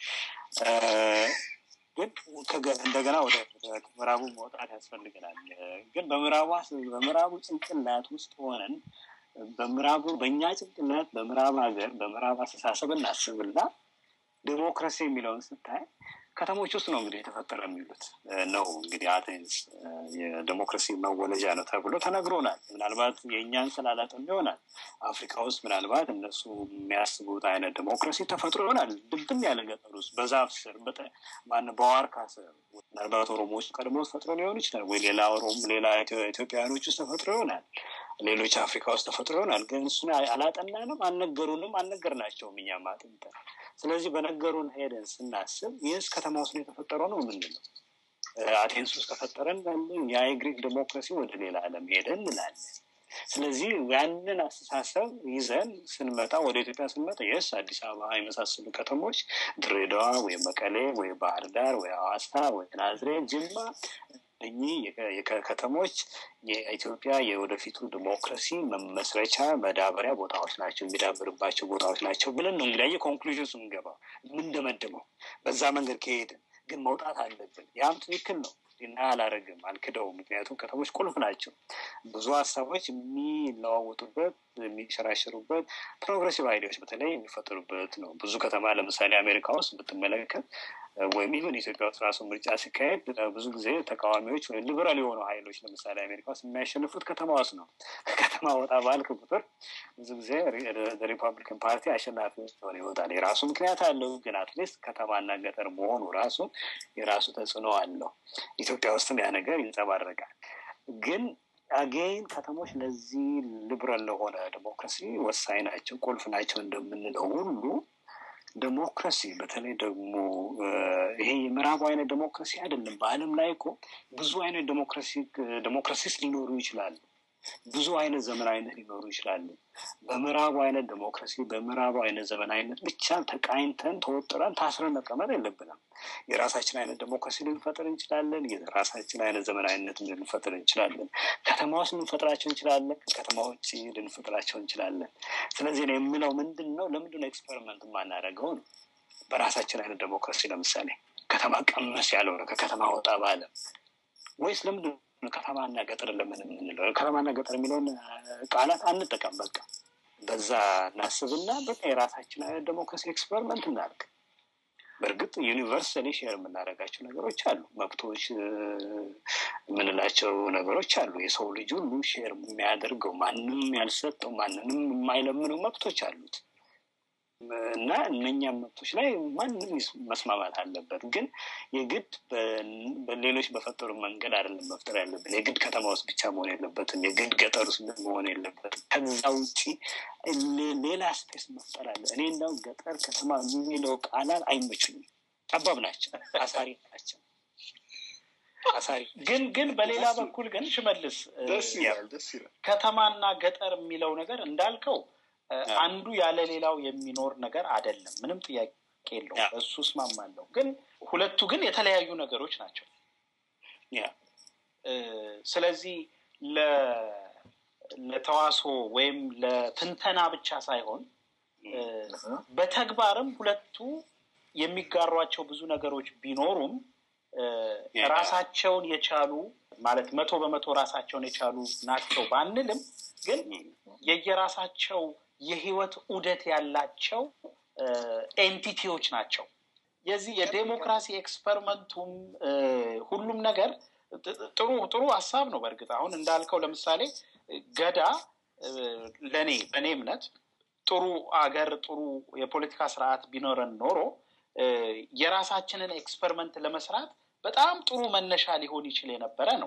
ግን እንደገና ወደ ምዕራቡ መውጣት ያስፈልገናል። ግን በምዕራቡ በምዕራቡ ጭንቅላት ውስጥ ሆነን በምዕራቡ በእኛ ጭንቅላት በምዕራብ ሀገር በምዕራብ አስተሳሰብ እናስብና ዲሞክራሲ የሚለውን ስታይ ከተሞች ውስጥ ነው እንግዲህ የተፈጠረ የሚሉት ነው። እንግዲህ አቴንስ የዲሞክራሲ መወለጃ ነው ተብሎ ተነግሮናል። ምናልባት የእኛን ስላላጠን ይሆናል። አፍሪካ ውስጥ ምናልባት እነሱ የሚያስቡት አይነት ዲሞክራሲ ተፈጥሮ ይሆናል። ድብን ያለ ገጠር ውስጥ በዛፍ ስር ማነው በዋርካ ስር ምናልባት ኦሮሞዎች ቀድሞ ተፈጥሮ ሊሆን ይችላል፣ ወይ ሌላ ኦሮሞ ሌላ ኢትዮጵያውያኖች ውስጥ ተፈጥሮ ይሆናል፣ ሌሎች አፍሪካ ውስጥ ተፈጥሮ ይሆናል። ግን እሱን አላጠናንም፣ አልነገሩንም፣ አልነገርናቸውም እኛም አጥንተን። ስለዚህ በነገሩን ሄደን ስናስብ ይህስ ከተማ ውስጥ የተፈጠረው ነው ምንለው? አቴንስ ውስጥ ተፈጠረን እንላለን። የግሪክ ዲሞክራሲ ወደ ሌላ ዓለም ሄደን እንላለን። ስለዚህ ያንን አስተሳሰብ ይዘን ስንመጣ ወደ ኢትዮጵያ ስንመጣ የስ አዲስ አበባ የመሳሰሉ ከተሞች ድሬዳዋ ወይ መቀሌ ወይ ባህር ዳር ወይ ሐዋሳ ወይ ናዝሬት ጅማ እኚህ ከተሞች የኢትዮጵያ የወደፊቱ ዲሞክራሲ መመስረቻ መዳበሪያ ቦታዎች ናቸው፣ የሚዳብርባቸው ቦታዎች ናቸው ብለን ነው እንግዲህ የኮንክሉዥን ስንገባ የምንደመድመው። በዛ መንገድ ከሄድን ግን መውጣት አለብን። ያም ትክክል ነው እና አላረግም አልክደው። ምክንያቱም ከተሞች ቁልፍ ናቸው። ብዙ ሀሳቦች የሚለዋወጡበት የሚሸራሸሩበት ፕሮግሬሲቭ አይዲያዎች በተለይ የሚፈጠሩበት ነው። ብዙ ከተማ ለምሳሌ አሜሪካ ውስጥ ብትመለከት ወይም ኢቨን ኢትዮጵያ ውስጥ ራሱ ምርጫ ሲካሄድ ብዙ ጊዜ ተቃዋሚዎች ወይ ሊበራል የሆኑ ኃይሎች ለምሳሌ አሜሪካ ውስጥ የሚያሸንፉት ከተማ ውስጥ ነው። ከተማ ወጣ ባልክ ቁጥር ብዙ ጊዜ ሪፐብሊካን ፓርቲ አሸናፊ ሆኖ ይወጣል። የራሱ ምክንያት አለው፣ ግን አትሊስት ከተማና ገጠር መሆኑ ራሱ የራሱ ተጽዕኖ አለው። ኢትዮጵያ ውስጥም ያ ነገር ይንጸባረቃል። ግን አጌን ከተሞች ለዚህ ሊበራል ለሆነ ዲሞክራሲ ወሳኝ ናቸው፣ ቁልፍ ናቸው እንደምንለው ሁሉ ዲሞክራሲ በተለይ ደግሞ ይሄ የምዕራቡ አይነት ዲሞክራሲ አይደለም። በዓለም ላይ እኮ ብዙ አይነት ዲሞክራሲ ዲሞክራሲስ ሊኖሩ ይችላሉ። ብዙ አይነት ዘመናዊነት ሊኖሩ ይችላሉ። በምዕራቡ አይነት ዲሞክራሲ በምዕራቡ አይነት ዘመናዊነት ብቻ ተቃኝተን ተወጥረን ታስረን መቀመጥ የለብንም። የራሳችን አይነት ዲሞክራሲ ልንፈጥር እንችላለን። የራሳችን አይነት ዘመናዊነት ልንፈጥር እንችላለን። ከተማ ውስጥ ልንፈጥራቸው እንችላለን፣ ከተማ ውጭ ልንፈጥራቸው እንችላለን። ስለዚህ ነው የምለው ምንድነው ለምንድነው ኤክስፐሪመንት ማናደርገው ነው? በራሳችን አይነት ዲሞክራሲ ለምሳሌ ከተማ ቀመስ ያለው ነው ከከተማ ወጣ ባለ ወይስ ለምንድነው ከተማና ገጠር ለምን እንለው? ከተማና ገጠር የሚለውን ቃላት አንጠቀም። በቃ በዛ እናስብና በቃ የራሳችን አይነት ዲሞክራሲ ኤክስፐሪመንት እናድርግ። በእርግጥ ዩኒቨርሳሊ ሼር የምናደርጋቸው ነገሮች አሉ፣ መብቶች የምንላቸው ነገሮች አሉ። የሰው ልጅ ሁሉ ሼር የሚያደርገው ማንንም ያልሰጠው ማንንም የማይለምነው መብቶች አሉት እና እነኛ መብቶች ላይ ማንንም መስማማት አለበት። ግን የግድ በሌሎች በፈጠሩ መንገድ አይደለም መፍጠር ያለብን። የግድ ከተማ ውስጥ ብቻ መሆን የለበትም፣ የግድ ገጠር ውስጥ መሆን የለበትም። ከዛ ውጪ ሌላ ስፔስ መፍጠር አለ። እኔ እንደው ገጠር ከተማ የሚለው ቃላት አይመቹኝም፣ ጠባብ ናቸው፣ አሳሪ ናቸው። አሳሪ ግን ግን በሌላ በኩል ግን ሽመልስ ደስ ይላል ደስ ይላል ከተማና ገጠር የሚለው ነገር እንዳልከው አንዱ ያለ ሌላው የሚኖር ነገር አይደለም። ምንም ጥያቄ የለውም፣ እሱ እስማማለሁ። ግን ሁለቱ ግን የተለያዩ ነገሮች ናቸው። ያ ስለዚህ ለ ለተዋሶ ወይም ለትንተና ብቻ ሳይሆን በተግባርም ሁለቱ የሚጋሯቸው ብዙ ነገሮች ቢኖሩም ራሳቸውን የቻሉ ማለት መቶ በመቶ ራሳቸውን የቻሉ ናቸው ባንልም ግን የየራሳቸው የህይወት ዑደት ያላቸው ኤንቲቲዎች ናቸው። የዚህ የዲሞክራሲ ኤክስፐሪመንቱም ሁሉም ነገር ጥሩ ጥሩ ሐሳብ ነው። በእርግጥ አሁን እንዳልከው ለምሳሌ ገዳ ለኔ በኔ እምነት ጥሩ አገር ጥሩ የፖለቲካ ስርዓት ቢኖረን ኖሮ የራሳችንን ኤክስፐሪመንት ለመስራት በጣም ጥሩ መነሻ ሊሆን ይችል የነበረ ነው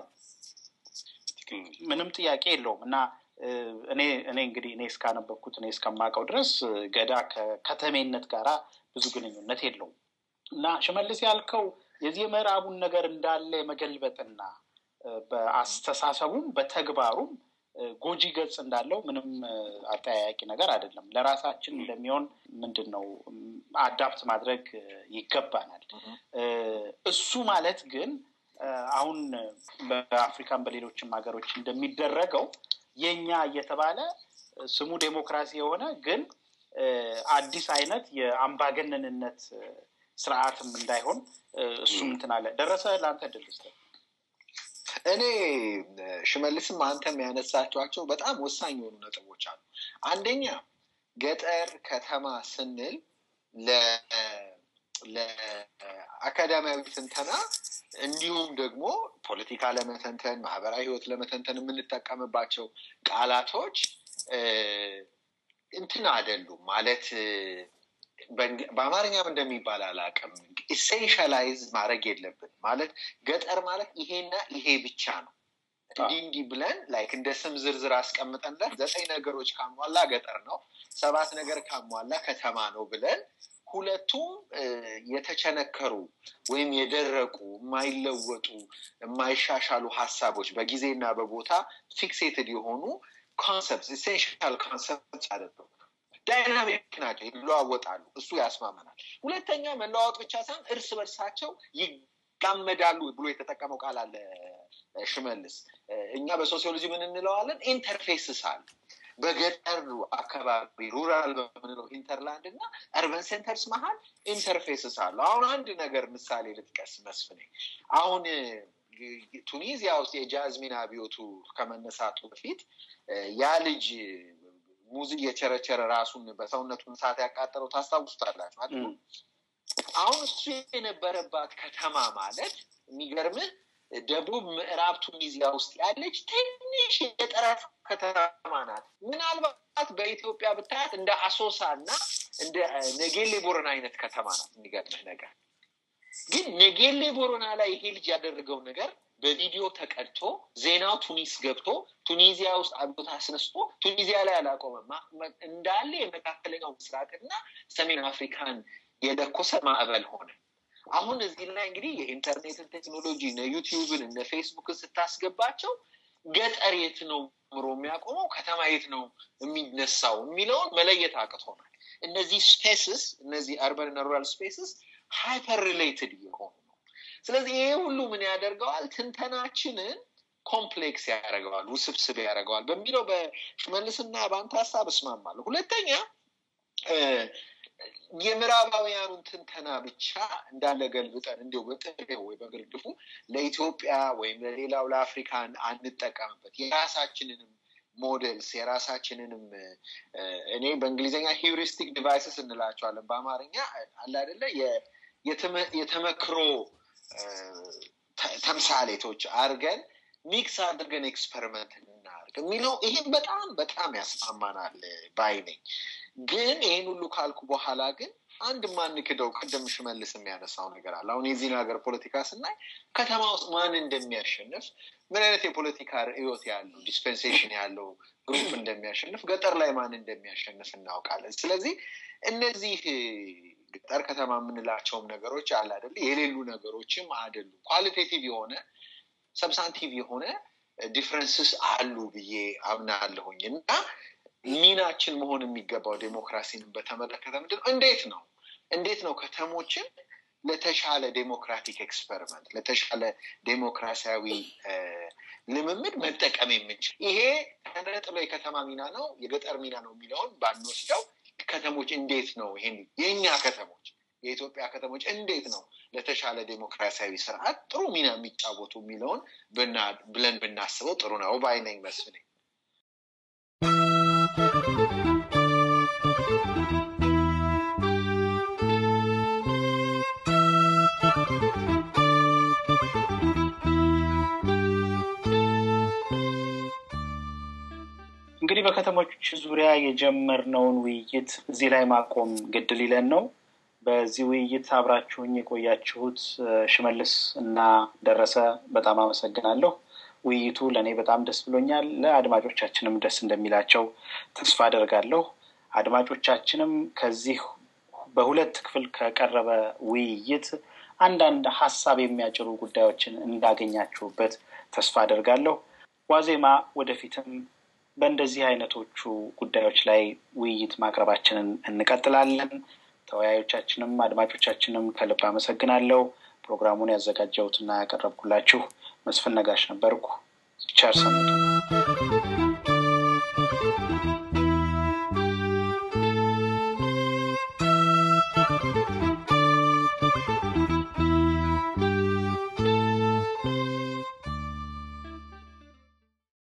ምንም ጥያቄ የለውም እና እኔ እኔ እንግዲህ እኔ እስካነበብኩት እኔ እስከማውቀው ድረስ ገዳ ከከተሜነት ጋራ ብዙ ግንኙነት የለውም እና ሽመልስ ያልከው የዚህ ምዕራቡን ነገር እንዳለ መገልበጥና በአስተሳሰቡም በተግባሩም ጎጂ ገጽ እንዳለው ምንም አጠያያቂ ነገር አይደለም ለራሳችን እንደሚሆን ምንድነው አዳፕት ማድረግ ይገባናል እሱ ማለት ግን አሁን በአፍሪካን በሌሎችም ሀገሮች እንደሚደረገው የኛ እየተባለ ስሙ ዴሞክራሲ የሆነ ግን አዲስ አይነት የአምባገነንነት ስርዓትም እንዳይሆን እሱም እንትን አለ ደረሰ ላንተ ድልስ እኔ ሽመልስም አንተም ያነሳቸዋቸው በጣም ወሳኝ የሆኑ ነጥቦች አሉ አንደኛ ገጠር ከተማ ስንል ለ ለአካዳሚያዊ ትንተና እንዲሁም ደግሞ ፖለቲካ ለመተንተን ማህበራዊ ህይወት ለመተንተን የምንጠቀምባቸው ቃላቶች እንትን አይደሉም ማለት በአማርኛም እንደሚባል አላውቅም ኢሴንሻላይዝ ማድረግ የለብን ማለት ገጠር ማለት ይሄና ይሄ ብቻ ነው እንዲህ እንዲህ ብለን ላይክ እንደ ስም ዝርዝር አስቀምጠንለት ዘጠኝ ነገሮች ካሟላ ገጠር ነው ሰባት ነገር ካሟላ ከተማ ነው ብለን ሁለቱም የተቸነከሩ ወይም የደረቁ የማይለወጡ የማይሻሻሉ ሐሳቦች በጊዜና በቦታ ፊክሴትድ የሆኑ ኮንሰፕትስ ኢሴንሻል ኮንሰፕትስ አይደሉም ዳይናሚክ ናቸው ይለዋወጣሉ እሱ ያስማማናል ሁለተኛ መለዋወጥ ብቻ ሳይሆን እርስ በርሳቸው ይጋመዳሉ ብሎ የተጠቀመው ቃል አለ ሽመልስ እኛ በሶሲዮሎጂ ምን እንለዋለን ኢንተርፌስስ አለ በገጠር አካባቢ ሩራል በምንለው ኢንተርላንድ እና አርበን ሴንተርስ መሃል ኢንተርፌስስ አለ አሁን አንድ ነገር ምሳሌ ልጥቀስ መስፍኔ አሁን ቱኒዚያ ውስጥ የጃዝሚን አብዮቱ ከመነሳቱ በፊት ያ ልጅ ሙዚ የቸረቸረ ራሱን በሰውነቱን ሰዓት ያቃጠለው ታስታውሱታላችሁ አይደል አሁን እሱ የነበረባት ከተማ ማለት የሚገርምህ ደቡብ ምዕራብ ቱኒዚያ ውስጥ ያለች ትንሽ የጠረፍ ከተማ ናት ምናልባት በኢትዮጵያ ብታያት እንደ አሶሳና እንደ ነጌሌ ቦረና አይነት ከተማ ናት የሚገርምህ ነገር ግን ነጌሌ ቦረና ላይ ይሄ ልጅ ያደረገው ነገር በቪዲዮ ተቀድቶ ዜናው ቱኒስ ገብቶ ቱኒዚያ ውስጥ አብዮት አስነስቶ ቱኒዚያ ላይ አላቆመም እንዳለ የመካከለኛው ምስራቅና ሰሜን አፍሪካን የለኮሰ ማዕበል ሆነ አሁን እዚህ ላይ እንግዲህ የኢንተርኔትን ቴክኖሎጂ እና ዩቲዩብን እና ፌስቡክን ስታስገባቸው ገጠር የት ነው ምሮ የሚያቆመው ከተማ የት ነው የሚነሳው የሚለውን መለየት አቅቶናል እነዚህ ስፔስስ እነዚህ አርባን እና ሩራል ስፔስስ ሃይፐር ሪሌትድ ይሆኑ ስለዚህ ይሄ ሁሉ ምን ያደርገዋል ትንተናችንን ኮምፕሌክስ ያደርገዋል ውስብስብ ያደርገዋል በሚለው በሽመልስና ባንተ ሐሳብ እስማማለሁ ሁለተኛ የምዕራባውያኑን ትንተና ብቻ እንዳለ ገልብጠን እንደው በጥሬው ወይ በግርድፉ ለኢትዮጵያ ወይም ለሌላው ለአፍሪካ አንጠቀምበት የራሳችንንም ሞዴልስ የራሳችንንም እኔ በእንግሊዘኛ ሂውሪስቲክ ዲቫይስስ እንላቸዋለን በአማርኛ አለ አይደለ የተመክሮ ተምሳሌቶች አርገን ሚክስ አድርገን ኤክስፐሪመንት እናርግ የሚለው ይሄን በጣም በጣም ያስማማናል ባይ ነኝ ግን ይሄን ሁሉ ካልኩ በኋላ ግን አንድ ማንክደው ቀደም ሽመልስ የሚያነሳው ነገር አለ አሁን የዚህ ነገር ፖለቲካ ስናይ ከተማ ውስጥ ማን እንደሚያሸንፍ ምን አይነት የፖለቲካ ርዕዮት ያለው ዲስፔንሴሽን ያለው ግሩፕ እንደሚያሸንፍ ገጠር ላይ ማን እንደሚያሸንፍ እናውቃለን ስለዚህ እነዚህ ገጠር ከተማ የምንላቸውም ነገሮች አለ አይደል የሌሉ ነገሮችም አይደሉ ኳሊቴቲቭ የሆነ ሰብስታንቲቭ የሆነ ዲፈረንስስ አሉ ብዬ አምናለሁኝ እና ሚናችን መሆን የሚገባው ዴሞክራሲን በተመለከተ ምንድነው እንዴት ነው እንዴት ነው ከተሞችን ለተሻለ ዴሞክራቲክ ኤክስፐሪመንት ለተሻለ ዴሞክራሲያዊ ልምምድ መጠቀም የምንችል ይሄ ተነጥሎ የከተማ ሚና ነው የገጠር ሚና ነው የሚለውን ባንወስደው ከተሞች እንዴት ነው ይሄን የኛ ከተሞች የኢትዮጵያ ከተሞች እንዴት ነው ለተሻለ ዴሞክራሲያዊ ስርዓት ጥሩ ሚና የሚጫወቱ የሚለውን ብለን ብናስበው ጥሩ ነው ባይነኝ መስፍኔ እንግዲህ በከተሞች ዙሪያ የጀመርነውን ውይይት እዚህ ላይ ማቆም ግድ ሊለን ነው በዚህ ውይይት አብራችሁኝ የቆያችሁት ሽመልስ እና ደረሰ በጣም አመሰግናለሁ። ውይይቱ ለኔ በጣም ደስ ብሎኛል። ለአድማጮቻችንም ደስ እንደሚላቸው ተስፋ አደርጋለሁ። አድማጮቻችንም ከዚህ በሁለት ክፍል ከቀረበ ውይይት አንዳንድ ሐሳብ የሚያጭሩ ጉዳዮችን እንዳገኛችሁበት ተስፋ አደርጋለሁ። ዋዜማ ወደፊትም በእንደዚህ አይነቶቹ ጉዳዮች ላይ ውይይት ማቅረባችንን እንቀጥላለን። ተወያዮቻችንም አድማጮቻችንም ከልብ አመሰግናለሁ። ፕሮግራሙን ያዘጋጀሁትና ያቀረብኩላችሁ መስፍን ነጋሽ ነበርኩ። ቸር ሰንብቱ።